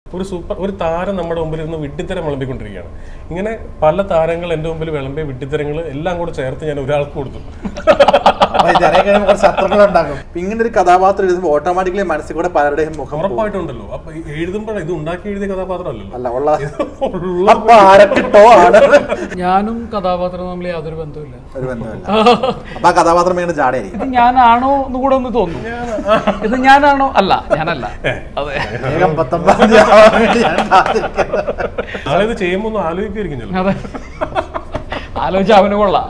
ഒരു സൂപ്പർ ഒരു താരം നമ്മുടെ മുമ്പിൽ ഇരുന്ന് വിഡ്ഢിത്തരം വിളമ്പിക്കൊണ്ടിരിക്കുകയാണ്. ഇങ്ങനെ പല താരങ്ങൾ എൻ്റെ മുമ്പിൽ വിളമ്പിയ വിഡ്ഢിത്തരങ്ങൾ എല്ലാം കൂടെ ചേർത്ത് ഞാൻ ഒരാൾക്ക് കൊടുത്തു. ശത്രുക്കളുണ്ടാകും. ഇങ്ങനെ ഒരു കഥാപാത്രം എഴുതുമ്പോൾ ഓട്ടോമാറ്റിക്കലി മനസ്സിൽ കൂടെ പലരുടെയും മുഖം ഉറപ്പായിട്ടുണ്ടല്ലോ. അപ്പൊ എഴുതുമ്പോഴേ ഇത് ഉണ്ടാക്കി എഴുതിയ കഥാപാത്രമല്ലല്ലോ. ഞാനും കഥാപാത്രം തമ്മിൽ യാതൊരു ബന്ധമില്ല. അപ്പൊ കഥാപാത്രം എങ്ങനെ ജാടയായിരിക്കും? ഇത് ഞാനാണോ എന്ന് കൂടെ ഒന്ന് തോന്നുന്നു. ഇത് ഞാനാണോ? അല്ല, ഞാനല്ല. അതെ, ആളിത് ചെയ്യുമ്പോ ഒന്ന് ആലോചിക്കുമായിരിക്കും. അതെ, ആലോചിച്ച അവന് കൊള്ളാം.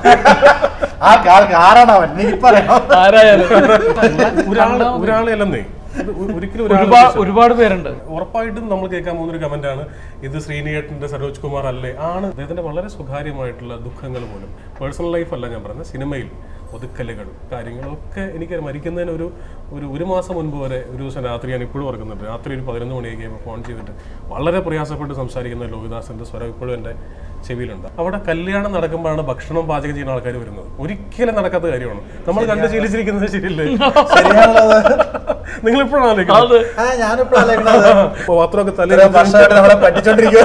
ഒരാളെയല്ലെന്നേ, ഒരുപാട് പേരുണ്ട്. ഉറപ്പായിട്ടും നമ്മൾ കേൾക്കാൻ പോകുന്നൊരു കമന്റാണ്, ഇത് ശ്രീനിയേട്ടന്റെ സരോജ് കുമാർ അല്ലേ? ആണ്. അദ്ദേഹത്തിന്റെ വളരെ സ്വകാര്യമായിട്ടുള്ള ദുഃഖങ്ങൾ പോലും, പേഴ്സണൽ ലൈഫ് അല്ല ഞാൻ പറഞ്ഞത്, സിനിമയിൽ ഒതുക്കലുകൾ കാര്യങ്ങളൊക്കെ എനിക്ക് മരിക്കുന്നതിന് ഒരു മാസം മുൻപ് വരെ ഒരു ദിവസം രാത്രി ഞാൻ ഇപ്പോഴും ഓർക്കുന്നുണ്ട്. രാത്രി ഒരു 11 മണിയൊക്കെ ഫോൺ ചെയ്തിട്ട് വളരെ പ്രയാസപ്പെട്ട് സംസാരിക്കുന്ന ലോഹിദാസിന്റെ സ്വരം ഇപ്പോഴും എൻ്റെ ചെവിയിലുണ്ട്. അവിടെ കല്യാണം നടക്കുമ്പോഴാണ് ഭക്ഷണം പാചകം ചെയ്യുന്ന ആൾക്കാർ വരുന്നത്. ഒരിക്കലും നടക്കാത്ത കാര്യമാണ്. നമ്മൾ കണ്ടു ശീലിച്ചിരിക്കുന്നത് ശരിയല്ലേ? നിങ്ങൾ ഇപ്പോഴാണ് പാത്രമൊക്കെ തല പറ്റിച്ചോണ്ടിരിക്കുക.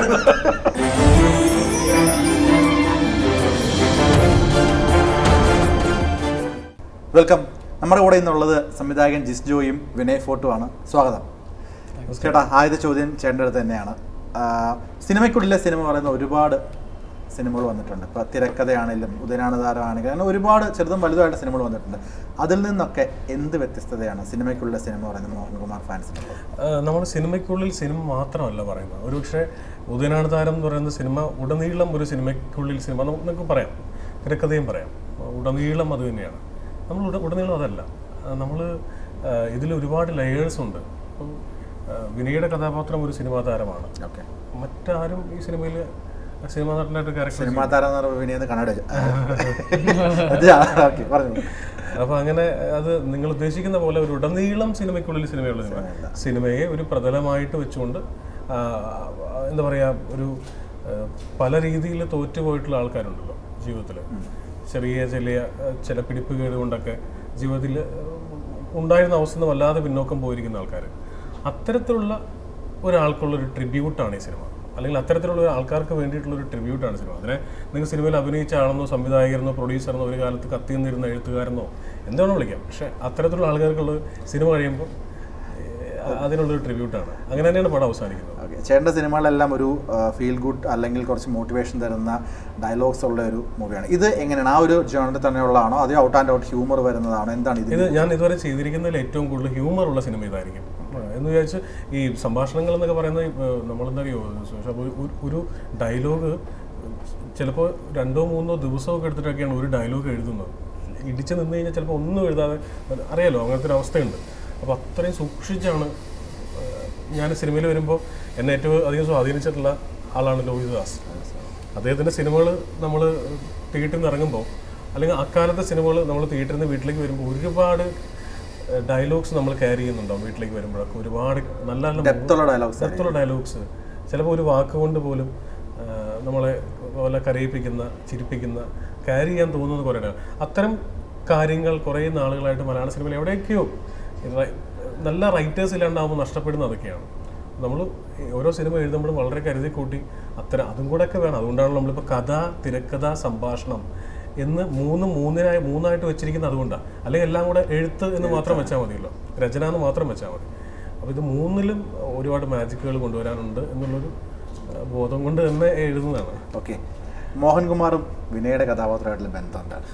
വെൽക്കം. നമ്മുടെ കൂടെ ഇന്നുള്ളത് സംവിധായകൻ ജിസ് ജോയും വിനയ് ഫോർട്ടുമാണ്. സ്വാഗതം ചേട്ടാ. ആദ്യത്തെ ചോദ്യം ചേട്ടൻ്റെ അടുത്ത് തന്നെയാണ്. സിനിമയ്ക്കുള്ളിലെ സിനിമ പറയുന്ന ഒരുപാട് സിനിമകൾ വന്നിട്ടുണ്ട്. ഇപ്പോൾ തിരക്കഥയാണെങ്കിലും ഉദയനാണ് താരമാണെങ്കിലും അങ്ങനെ ഒരുപാട് ചെറുതും വലുതുമായിട്ട് സിനിമകൾ വന്നിട്ടുണ്ട്. അതിൽ നിന്നൊക്കെ എന്ത് വ്യത്യസ്തതയാണ് സിനിമയ്ക്കുള്ളിലെ സിനിമ പറയുന്നത് മോഹൻകുമാർ ഫാൻസിനുള്ളത്? നമ്മൾ സിനിമയ്ക്കുള്ളിൽ സിനിമ മാത്രമല്ല പറയുന്നത്. ഒരുപക്ഷെ ഉദയനാണ് താരം എന്ന് പറയുന്ന സിനിമ ഉടനീളം ഒരു സിനിമയ്ക്കുള്ളിൽ സിനിമ നമുക്ക് പറയാം, തിരക്കഥയും പറയാം, ഉടനീളം അത് തന്നെയാണ്. നമ്മൾ ഉടനീളം അതല്ല, നമ്മൾ ഇതിൽ ഒരുപാട് ലെയേഴ്സ് ഉണ്ട്. ഇപ്പം വിനയുടെ കഥാപാത്രം ഒരു സിനിമാ താരമാണ്. ഓക്കെ, മറ്റാരും ഈ സിനിമയിൽ സിനിമാ നടനായിട്ട് ക്യാരക്ടർ സിനിമാ താരം കണ്ണട. അപ്പോൾ അങ്ങനെ അത് നിങ്ങൾ ഉദ്ദേശിക്കുന്ന പോലെ ഒരു ഉടനീളം സിനിമയ്ക്കുള്ളിൽ സിനിമയുള്ള സിനിമയെ ഒരു പ്രതലമായിട്ട് വെച്ചുകൊണ്ട് എന്താ പറയുക, ഒരു പല രീതിയിൽ തോറ്റുപോയിട്ടുള്ള ആൾക്കാരുണ്ടല്ലോ ജീവിതത്തിൽ. ചെറിയ ചില പിടിപ്പുകേട് കൊണ്ടൊക്കെ ജീവിതത്തിൽ ഉണ്ടായിരുന്ന അവസ്ഥ വല്ലാതെ പിന്നോക്കം പോയിരിക്കുന്ന ആൾക്കാർ. അത്തരത്തിലുള്ള ഒരാൾക്കുള്ളൊരു ട്രിബ്യൂട്ടാണ് ഈ സിനിമ, അല്ലെങ്കിൽ അത്തരത്തിലുള്ള ആൾക്കാർക്ക് വേണ്ടിയിട്ടുള്ളൊരു ട്രിബ്യൂട്ടാണ് സിനിമ. അതിനെ നിങ്ങൾ സിനിമയിൽ അഭിനയിച്ച ആളെന്നോ സംവിധായകരെന്നോ പ്രൊഡ്യൂസറെന്നോ ഒരു കാലത്ത് കത്തിന്നിരുന്ന എഴുത്തുകാരെന്നോ എന്താണോ വിളിക്കാം, പക്ഷേ അത്തരത്തിലുള്ള ആൾക്കാർക്കുള്ള സിനിമ കഴിയുമ്പോൾ അതിനുള്ളൊരു ട്രിബ്യൂട്ടാണ്. അങ്ങനെ തന്നെയാണ് പടം അവസാനിക്കുന്നത്. ഓക്കെ, ചേട്ടൻ്റെ സിനിമകളെല്ലാം ഒരു ഫീൽ ഗുഡ് അല്ലെങ്കിൽ കുറച്ച് മോട്ടിവേഷൻ തരുന്ന ഡയലോഗ്സ് ഉള്ള ഒരു മൂവിയാണ്. ഇത് എങ്ങനെയാണ്? ആ ഒരു ജോണറിൽ തന്നെയുള്ളതാണോ അതോ ഔട്ട് ആൻഡ് ഔട്ട് ഹ്യൂമർ വരുന്നതാണോ? എന്താണ് ഇത്? ഞാൻ ഇതുവരെ ചെയ്തിരിക്കുന്നതിൽ ഏറ്റവും കൂടുതൽ ഹ്യൂമർ ഉള്ള സിനിമ ഇതായിരിക്കും എന്ന് വിചാരിച്ച്. ഈ സംഭാഷണങ്ങൾ എന്നൊക്കെ പറയുന്നത് നമ്മളെന്താ അറിയോ, ഒരു ഡയലോഗ് ചിലപ്പോൾ 2-3 ദിവസമൊക്കെ എടുത്തിട്ടൊക്കെയാണ് ഒരു ഡയലോഗ് എഴുതുന്നത്. ഇടിച്ച് നിന്ന് കഴിഞ്ഞാൽ ചിലപ്പോൾ ഒന്നും എഴുതാതെ, അറിയാലോ, അങ്ങനത്തെ ഒരു അവസ്ഥയുണ്ട്. അപ്പോൾ അത്രയും സൂക്ഷിച്ചാണ് ഞാൻ സിനിമയിൽ വരുമ്പോൾ എന്നെ ഏറ്റവും അധികം സ്വാധീനിച്ചിട്ടുള്ള ആളാണ് ലോഹിതദാസ്. അദ്ദേഹത്തിൻ്റെ സിനിമകൾ നമ്മൾ തിയേറ്ററിൽ നിന്ന് ഇറങ്ങുമ്പോൾ, അല്ലെങ്കിൽ അക്കാലത്തെ സിനിമകൾ നമ്മൾ തിയേറ്ററിൽ നിന്ന് വീട്ടിലേക്ക് വരുമ്പോൾ ഒരുപാട് ഡയലോഗ്സ് നമ്മൾ ക്യാരി ചെയ്യുന്നുണ്ടാവും. വീട്ടിലേക്ക് വരുമ്പോഴൊക്കെ ഒരുപാട് നല്ല നല്ല ഡെപ്തുള്ള ഡയലോഗ്സ്, ചിലപ്പോൾ ഒരു വാക്കുകൊണ്ട് പോലും നമ്മളെ വല്ല കരയിപ്പിക്കുന്ന, ചിരിപ്പിക്കുന്ന, ക്യാരി ചെയ്യാൻ തോന്നുന്ന കുറേ അത്തരം കാര്യങ്ങൾ കുറേ നാളുകളായിട്ട് മലയാള സിനിമയിൽ എവിടെയൊക്കെയോ നല്ല റൈറ്റേഴ്സ് ഇല്ലാണ്ടാകുമ്പോൾ നഷ്ടപ്പെടുന്ന അതൊക്കെയാണ്. നമ്മൾ ഓരോ സിനിമ എഴുതുമ്പോഴും വളരെ കരുതി കൂട്ടി അതും കൂടെ ഒക്കെ വേണം. അതുകൊണ്ടാണ് നമ്മളിപ്പോൾ കഥ, തിരക്കഥ, സംഭാഷണം എന്ന് മൂന്നായിട്ട് വെച്ചിരിക്കുന്നത്. അതുകൊണ്ടാണ്. അല്ലെങ്കിൽ എല്ലാം കൂടെ എഴുത്ത് എന്ന് മാത്രം വെച്ചാൽ മതിയല്ലോ, രചന എന്ന് മാത്രം വെച്ചാൽ മതി. അപ്പോൾ ഇത് മൂന്നിലും ഒരുപാട് മാജിക്കുകൾ കൊണ്ടുവരാനുണ്ട് എന്നുള്ളൊരു ബോധം കൊണ്ട് തന്നെ എഴുതുന്നതാണ്. ഓക്കെ, മോഹൻകുമാറും വിനയുടെ കഥാപാത്രമായിട്ടുള്ള ബന്ധം എന്താണ്?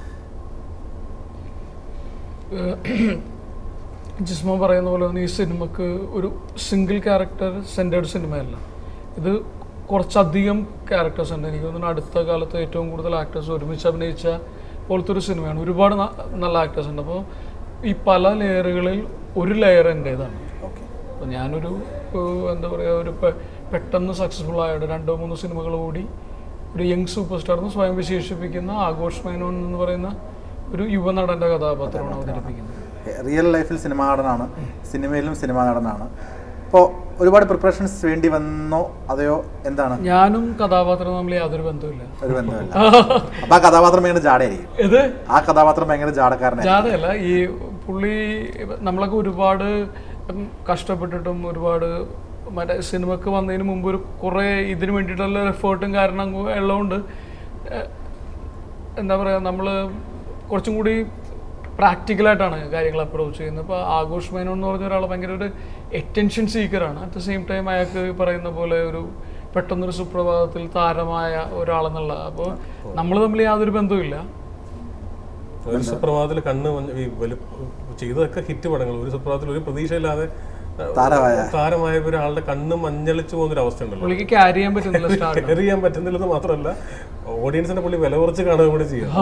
ജിസ്മോ പറയുന്ന പോലെ ഈ സിനിമക്ക് ഒരു സിംഗിൾ ക്യാരക്ടർ സെൻറ്റേഡ് സിനിമയല്ല. ഇത് കുറച്ചധികം ക്യാരക്ടേഴ്സ് ഉണ്ട്. എനിക്ക് തോന്നുന്നു അടുത്ത കാലത്ത് ഏറ്റവും കൂടുതൽ ആക്ടേഴ്സ് ഒരുമിച്ച് അഭിനയിച്ച പോലത്തെ ഒരു സിനിമയാണ്. ഒരുപാട് നല്ല ആക്ടേഴ്സ് ഉണ്ട്. അപ്പോൾ ഈ പല ലെയറുകളിൽ ഒരു ലെയർ എൻ്റേതാണ്. അപ്പോൾ ഞാനൊരു എന്താ പറയുക, ഒരു പെട്ടെന്ന് സക്സസ്ഫുൾ ആയിട്ട് 2-3 സിനിമകൾ കൂടി ഒരു യങ് സൂപ്പർ സ്റ്റാർന്ന് സ്വയം വിശേഷിപ്പിക്കുന്ന ആഘോഷ് മേനോൻ എന്ന് പറയുന്ന ഒരു യുവനടൻ്റെ കഥാപാത്രമാണ് അവതരിപ്പിക്കുന്നത്. റിയൽ ലൈഫിൽ സിനിമാ നടനാണ്, സിനിമയിലും സിനിമാ നടനാണ്. അപ്പോൾ ഒരുപാട് പ്രിപ്പറേഷൻസ് വേണ്ടി വന്നോ അതെയോ എന്താണ്? ഞാനും കഥാപാത്രം തമ്മിൽ യാതൊരു ബന്ധമില്ല. ഒരു ബന്ധമില്ല. അപ്പൊ ആ കഥാപാത്രം ഭയങ്കര ജാടയായിരിക്കും. ഇത് ആ കഥാപാത്രം ഭയങ്കര ജാടക്കാരനാണ്. ജാടയല്ല, ഈ പുള്ളി നമ്മളൊക്കെ ഒരുപാട് കഷ്ടപ്പെട്ടിട്ടും ഒരുപാട് മറ്റേ സിനിമക്ക് വന്നതിന് മുമ്പ് ഒരു കുറേ ഇതിന് വേണ്ടിയിട്ടുള്ള എഫേർട്ടും കാരണം ഉള്ളതുകൊണ്ട് എന്താ പറയുക, നമ്മൾ കുറച്ചും കൂടി പ്രാക്ടിക്കലായിട്ടാണ് കാര്യങ്ങൾ അപ്രോച്ച് ചെയ്യുന്നത്. ഇപ്പോൾ ആഘോഷ് മേനോൻ എന്ന് പറഞ്ഞ ഒരാൾ ഭയങ്കര ഒരു അറ്റൻഷൻ സീക്കറാണ്. അറ്റ് ദ സെയിം ടൈം അയാൾക്ക് പറയുന്ന പോലെ ഒരു പെട്ടെന്നൊരു സുപ്രഭാതത്തിൽ താരമായ ഒരാളെന്നുള്ള. അപ്പോൾ നമ്മൾ തമ്മിൽ യാതൊരു ബന്ധവുമില്ല. ഒരു സുപ്രഭാതത്തിൽ കണ്ണ് ചെയ്തതൊക്കെ ഹിറ്റ് പടങ്ങൾ, ഒരു സുപ്രഭാതത്തിൽ ഒരു പ്രതീക്ഷയില്ലാതെ താരമായ ഒരാളുടെ കണ്ണ് മഞ്ഞളിച്ചു പോകുന്നൊരു അവസ്ഥ ഉണ്ടല്ലോ. പുള്ളിക്ക് ക്യാരി ചെയ്യാൻ പറ്റുന്നില്ല, ക്യാരി ചെയ്യാൻ പറ്റുന്നില്ലെന്ന് മാത്രമല്ല ഓഡിയൻസിനെ പുള്ളി വില കുറച്ച് കാണുകയും കൂടി ചെയ്യും.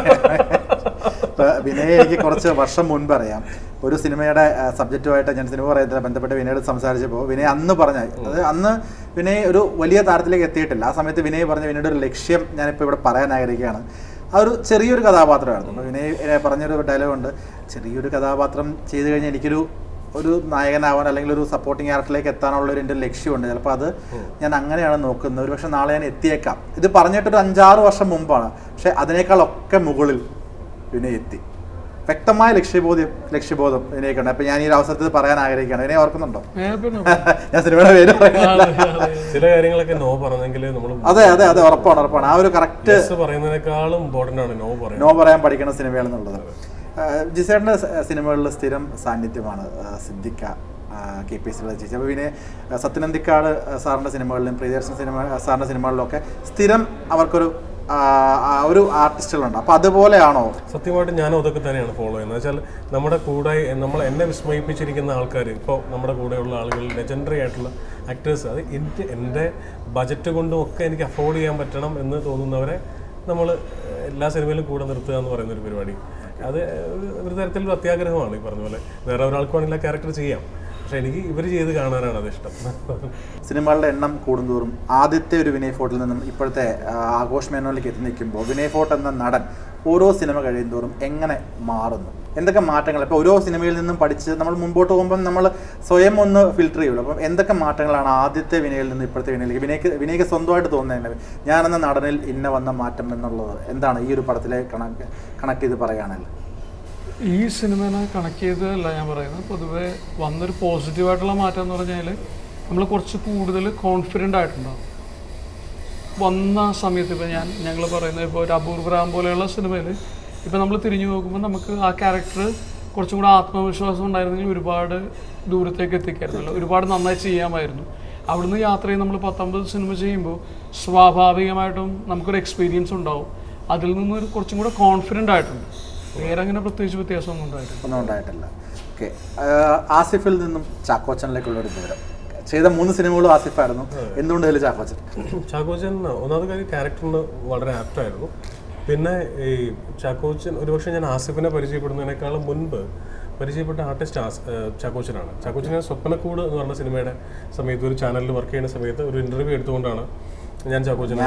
വിനയ് എനിക്ക് കുറച്ച് വർഷം മുൻപ് അറിയാം, ഒരു സിനിമയുടെ സബ്ജക്റ്റുമായിട്ട് ഞാൻ സിനിമ പറയുന്നതിൽ ബന്ധപ്പെട്ട് വിനയോട് സംസാരിച്ചപ്പോൾ വിനയ് അന്ന് പറഞ്ഞ, അതായത് അന്ന് വിനയ് ഒരു വലിയ താരത്തിലേക്ക് എത്തിയിട്ടില്ല. ആ സമയത്ത് വിനയ് പറഞ്ഞ വിനയുടെ ഒരു ലക്ഷ്യം ഞാനിപ്പോൾ ഇവിടെ പറയാൻ ആഗ്രഹിക്കുകയാണ്. ആ ഒരു ചെറിയൊരു കഥാപാത്രമായിരുന്നു. അപ്പോൾ വിനയ് പറഞ്ഞൊരു ഡയലോഗുണ്ട്, ചെറിയൊരു കഥാപാത്രം ചെയ്തു കഴിഞ്ഞാൽ ഒരു നായകനാവാൻ അല്ലെങ്കിൽ ഒരു സപ്പോർട്ടിങ് ക്യാരക്ടറിലേക്ക് എത്താനുള്ളൊരു എൻ്റെ ലക്ഷ്യമുണ്ട്. ചിലപ്പോൾ അത് ഞാൻ അങ്ങനെയാണ് നോക്കുന്നത്. ഒരു പക്ഷെ നാളെ ഞാൻ എത്തിയേക്കാം. ഇത് പറഞ്ഞിട്ടൊരു 5-6 വർഷം മുമ്പാണ്. പക്ഷെ അതിനേക്കാളൊക്കെ മുകളിൽ വിനയ് എത്തി. വ്യക്തമായ ലക്ഷ്യബോധം വിനയ്ക്കുണ്ട്. അപ്പം ഞാൻ ഈ ഒരു അവസരത്തിൽ പറയാൻ ആഗ്രഹിക്കുകയാണ്. വിനയ് ഓർക്കുന്നുണ്ടോ? ഞാൻ സിനിമയുടെ പേര് ചില കാര്യങ്ങളൊക്കെ നോ പറഞ്ഞെങ്കിൽ നമ്മൾ അതെ ഉറപ്പാണ്. ആ ഒരു കറക്റ്റ് പറയുന്നതിനേക്കാളും ഇമ്പോർട്ടൻ്റ് ആണ് നോ പറയാൻ പഠിക്കുന്ന സിനിമയാണെന്നുള്ളത്. ജിസേട്ടൻ്റെ സിനിമകളിൽ സ്ഥിരം സാന്നിധ്യമാണ് സിദ്ദിഖ, KPS ചേച്ചി. അപ്പോൾ പിന്നെ സത്യനന്ദിക്കാട് സാറിൻ്റെ സിനിമകളിലും പ്രിയദർശൻ സാറിൻ്റെ സിനിമകളിലൊക്കെ സ്ഥിരം അവർക്കൊരു ആർട്ടിസ്റ്റുകളുണ്ട്. അപ്പോൾ അതുപോലെയാണോ? സത്യമായിട്ട് ഞാനും അതൊക്കെ തന്നെയാണ് ഫോളോ ചെയ്യുന്നത്. വെച്ചാൽ നമ്മുടെ കൂടെ എന്നെ വിസ്മയിപ്പിച്ചിരിക്കുന്ന ആൾക്കാർ, ഇപ്പോൾ നമ്മുടെ കൂടെയുള്ള ആളുകൾ ലെജൻഡറി ആയിട്ടുള്ള ആക്ടേഴ്സ്, അത് എൻ്റെ ബജറ്റ് കൊണ്ടും ഒക്കെ എനിക്ക് അഫോർഡ് ചെയ്യാൻ പറ്റണം എന്ന് തോന്നുന്നവരെ നമ്മൾ എല്ലാ സിനിമയിലും കൂടെ നിർത്തുക എന്ന് പറയുന്നൊരു പരിപാടി. അത് ഒരു തരത്തിലൊരു അത്യാഗ്രഹമാണ്. ഈ പറഞ്ഞ പോലെ വേറെ ഒരാൾക്ക് വേണമെങ്കിൽ ആ ക്യാരക്ടർ ചെയ്യാം, പക്ഷെ എനിക്ക് ഇവർ ചെയ്ത് കാണാനാണ് അത് ഇഷ്ടം. സിനിമകളുടെ എണ്ണം കൂടുന്തോറും ആദ്യത്തെ ഒരു വിനയ് ഫോർട്ടിൽ നിന്നും ഇപ്പോഴത്തെ ആഘോഷ് മേനോനിലേക്ക് എത്തി നിൽക്കുമ്പോൾ വിനയ് ഫോർട്ട് എന്ന നടൻ ഓരോ സിനിമ കഴിയുന്തോറും എങ്ങനെ മാറുന്നു? എന്തൊക്കെ മാറ്റങ്ങൾ? ഇപ്പോൾ ഓരോ സിനിമയിൽ നിന്നും പഠിച്ച് നമ്മൾ മുമ്പോട്ട് പോകുമ്പോൾ നമ്മൾ സ്വയം ഒന്ന് ഫിൽട്ടർ ചെയ്യുള്ളൂ. അപ്പം എന്തൊക്കെ മാറ്റങ്ങളാണ് ആദ്യത്തെ വിനയിൽ നിന്ന് ഇപ്പോഴത്തെ വിനയിലേക്ക് വിനയ്ക്ക് സ്വന്തമായിട്ട് തോന്നുന്നത്? ഞാനെന്ന നടനിൽ ഇന്ന വന്ന മാറ്റം എന്നുള്ളത് എന്താണ് ഈ ഒരു പടത്തിലെ കണക്ട് ചെയ്ത് പറയുകയാണെങ്കിൽ? ഈ സിനിമനെ കണക്ട് ചെയ്തതല്ല ഞാൻ പറയുന്നത്. പൊതുവെ വന്നൊരു പോസിറ്റീവായിട്ടുള്ള മാറ്റം എന്ന് പറഞ്ഞാൽ നമ്മൾ കുറച്ച് കൂടുതൽ കോൺഫിഡൻ്റ് ആയിട്ടുണ്ടാകും. വന്ന സമയത്ത് ഇപ്പോൾ ഞങ്ങൾ പറയുന്നത് ഇപ്പോൾ ഒരു അപൂർവരാം പോലെയുള്ള സിനിമയിൽ ഇപ്പോൾ നമ്മൾ തിരിഞ്ഞു നോക്കുമ്പോൾ നമുക്ക് ആ ക്യാരക്ടർ കുറച്ചും കൂടെ ആത്മവിശ്വാസം ഉണ്ടായിരുന്നെങ്കിൽ ഒരുപാട് ദൂരത്തേക്ക് എത്തിക്കായിരുന്നല്ലോ, ഒരുപാട് നന്നായി ചെയ്യാമായിരുന്നു. അവിടുന്ന് യാത്ര ചെയ്ത് നമ്മൾ 19 സിനിമ ചെയ്യുമ്പോൾ സ്വാഭാവികമായിട്ടും നമുക്കൊരു എക്സ്പീരിയൻസ് ഉണ്ടാവും. അതിൽ നിന്ന് കുറച്ചും കൂടെ കോൺഫിഡൻ്റ് ആയിട്ടുണ്ട്. വേറെ അങ്ങനെ പ്രത്യേകിച്ച് വ്യത്യാസമൊന്നും ഉണ്ടായിട്ടില്ല. ഓക്കെ, ആസിഫിൽ നിന്നും ചാക്കോച്ചനിലേക്കുള്ളൊരു ദൂരം. ചെയ്ത 3 സിനിമകളും ആസിഫായിരുന്നു. എന്തുകൊണ്ട് അതിൽ ചാക്കോച്ചൻ ഒന്നാമത്തെ കാര്യം ക്യാരക്ടറിന് വളരെ ആപ്റ്റായിരുന്നു. പിന്നെ ഈ ചാക്കോച്ചൻ ഒരുപക്ഷെ ഞാൻ ആസിഫിനെ പരിചയപ്പെടുന്നതിനേക്കാളും മുൻപ് പരിചയപ്പെട്ട ആർട്ടിസ്റ്റ് ചാക്കോച്ചനാണ്. ചാക്കോച്ചനെ സ്വപ്നക്കൂട് എന്ന് പറഞ്ഞ സിനിമയുടെ സമയത്ത് ഒരു ചാനലിൽ വർക്ക് ചെയ്യുന്ന സമയത്ത് ഒരു ഇൻ്റർവ്യൂ എടുത്തുകൊണ്ടാണ് ഞാൻ ചാക്കോച്ചനെ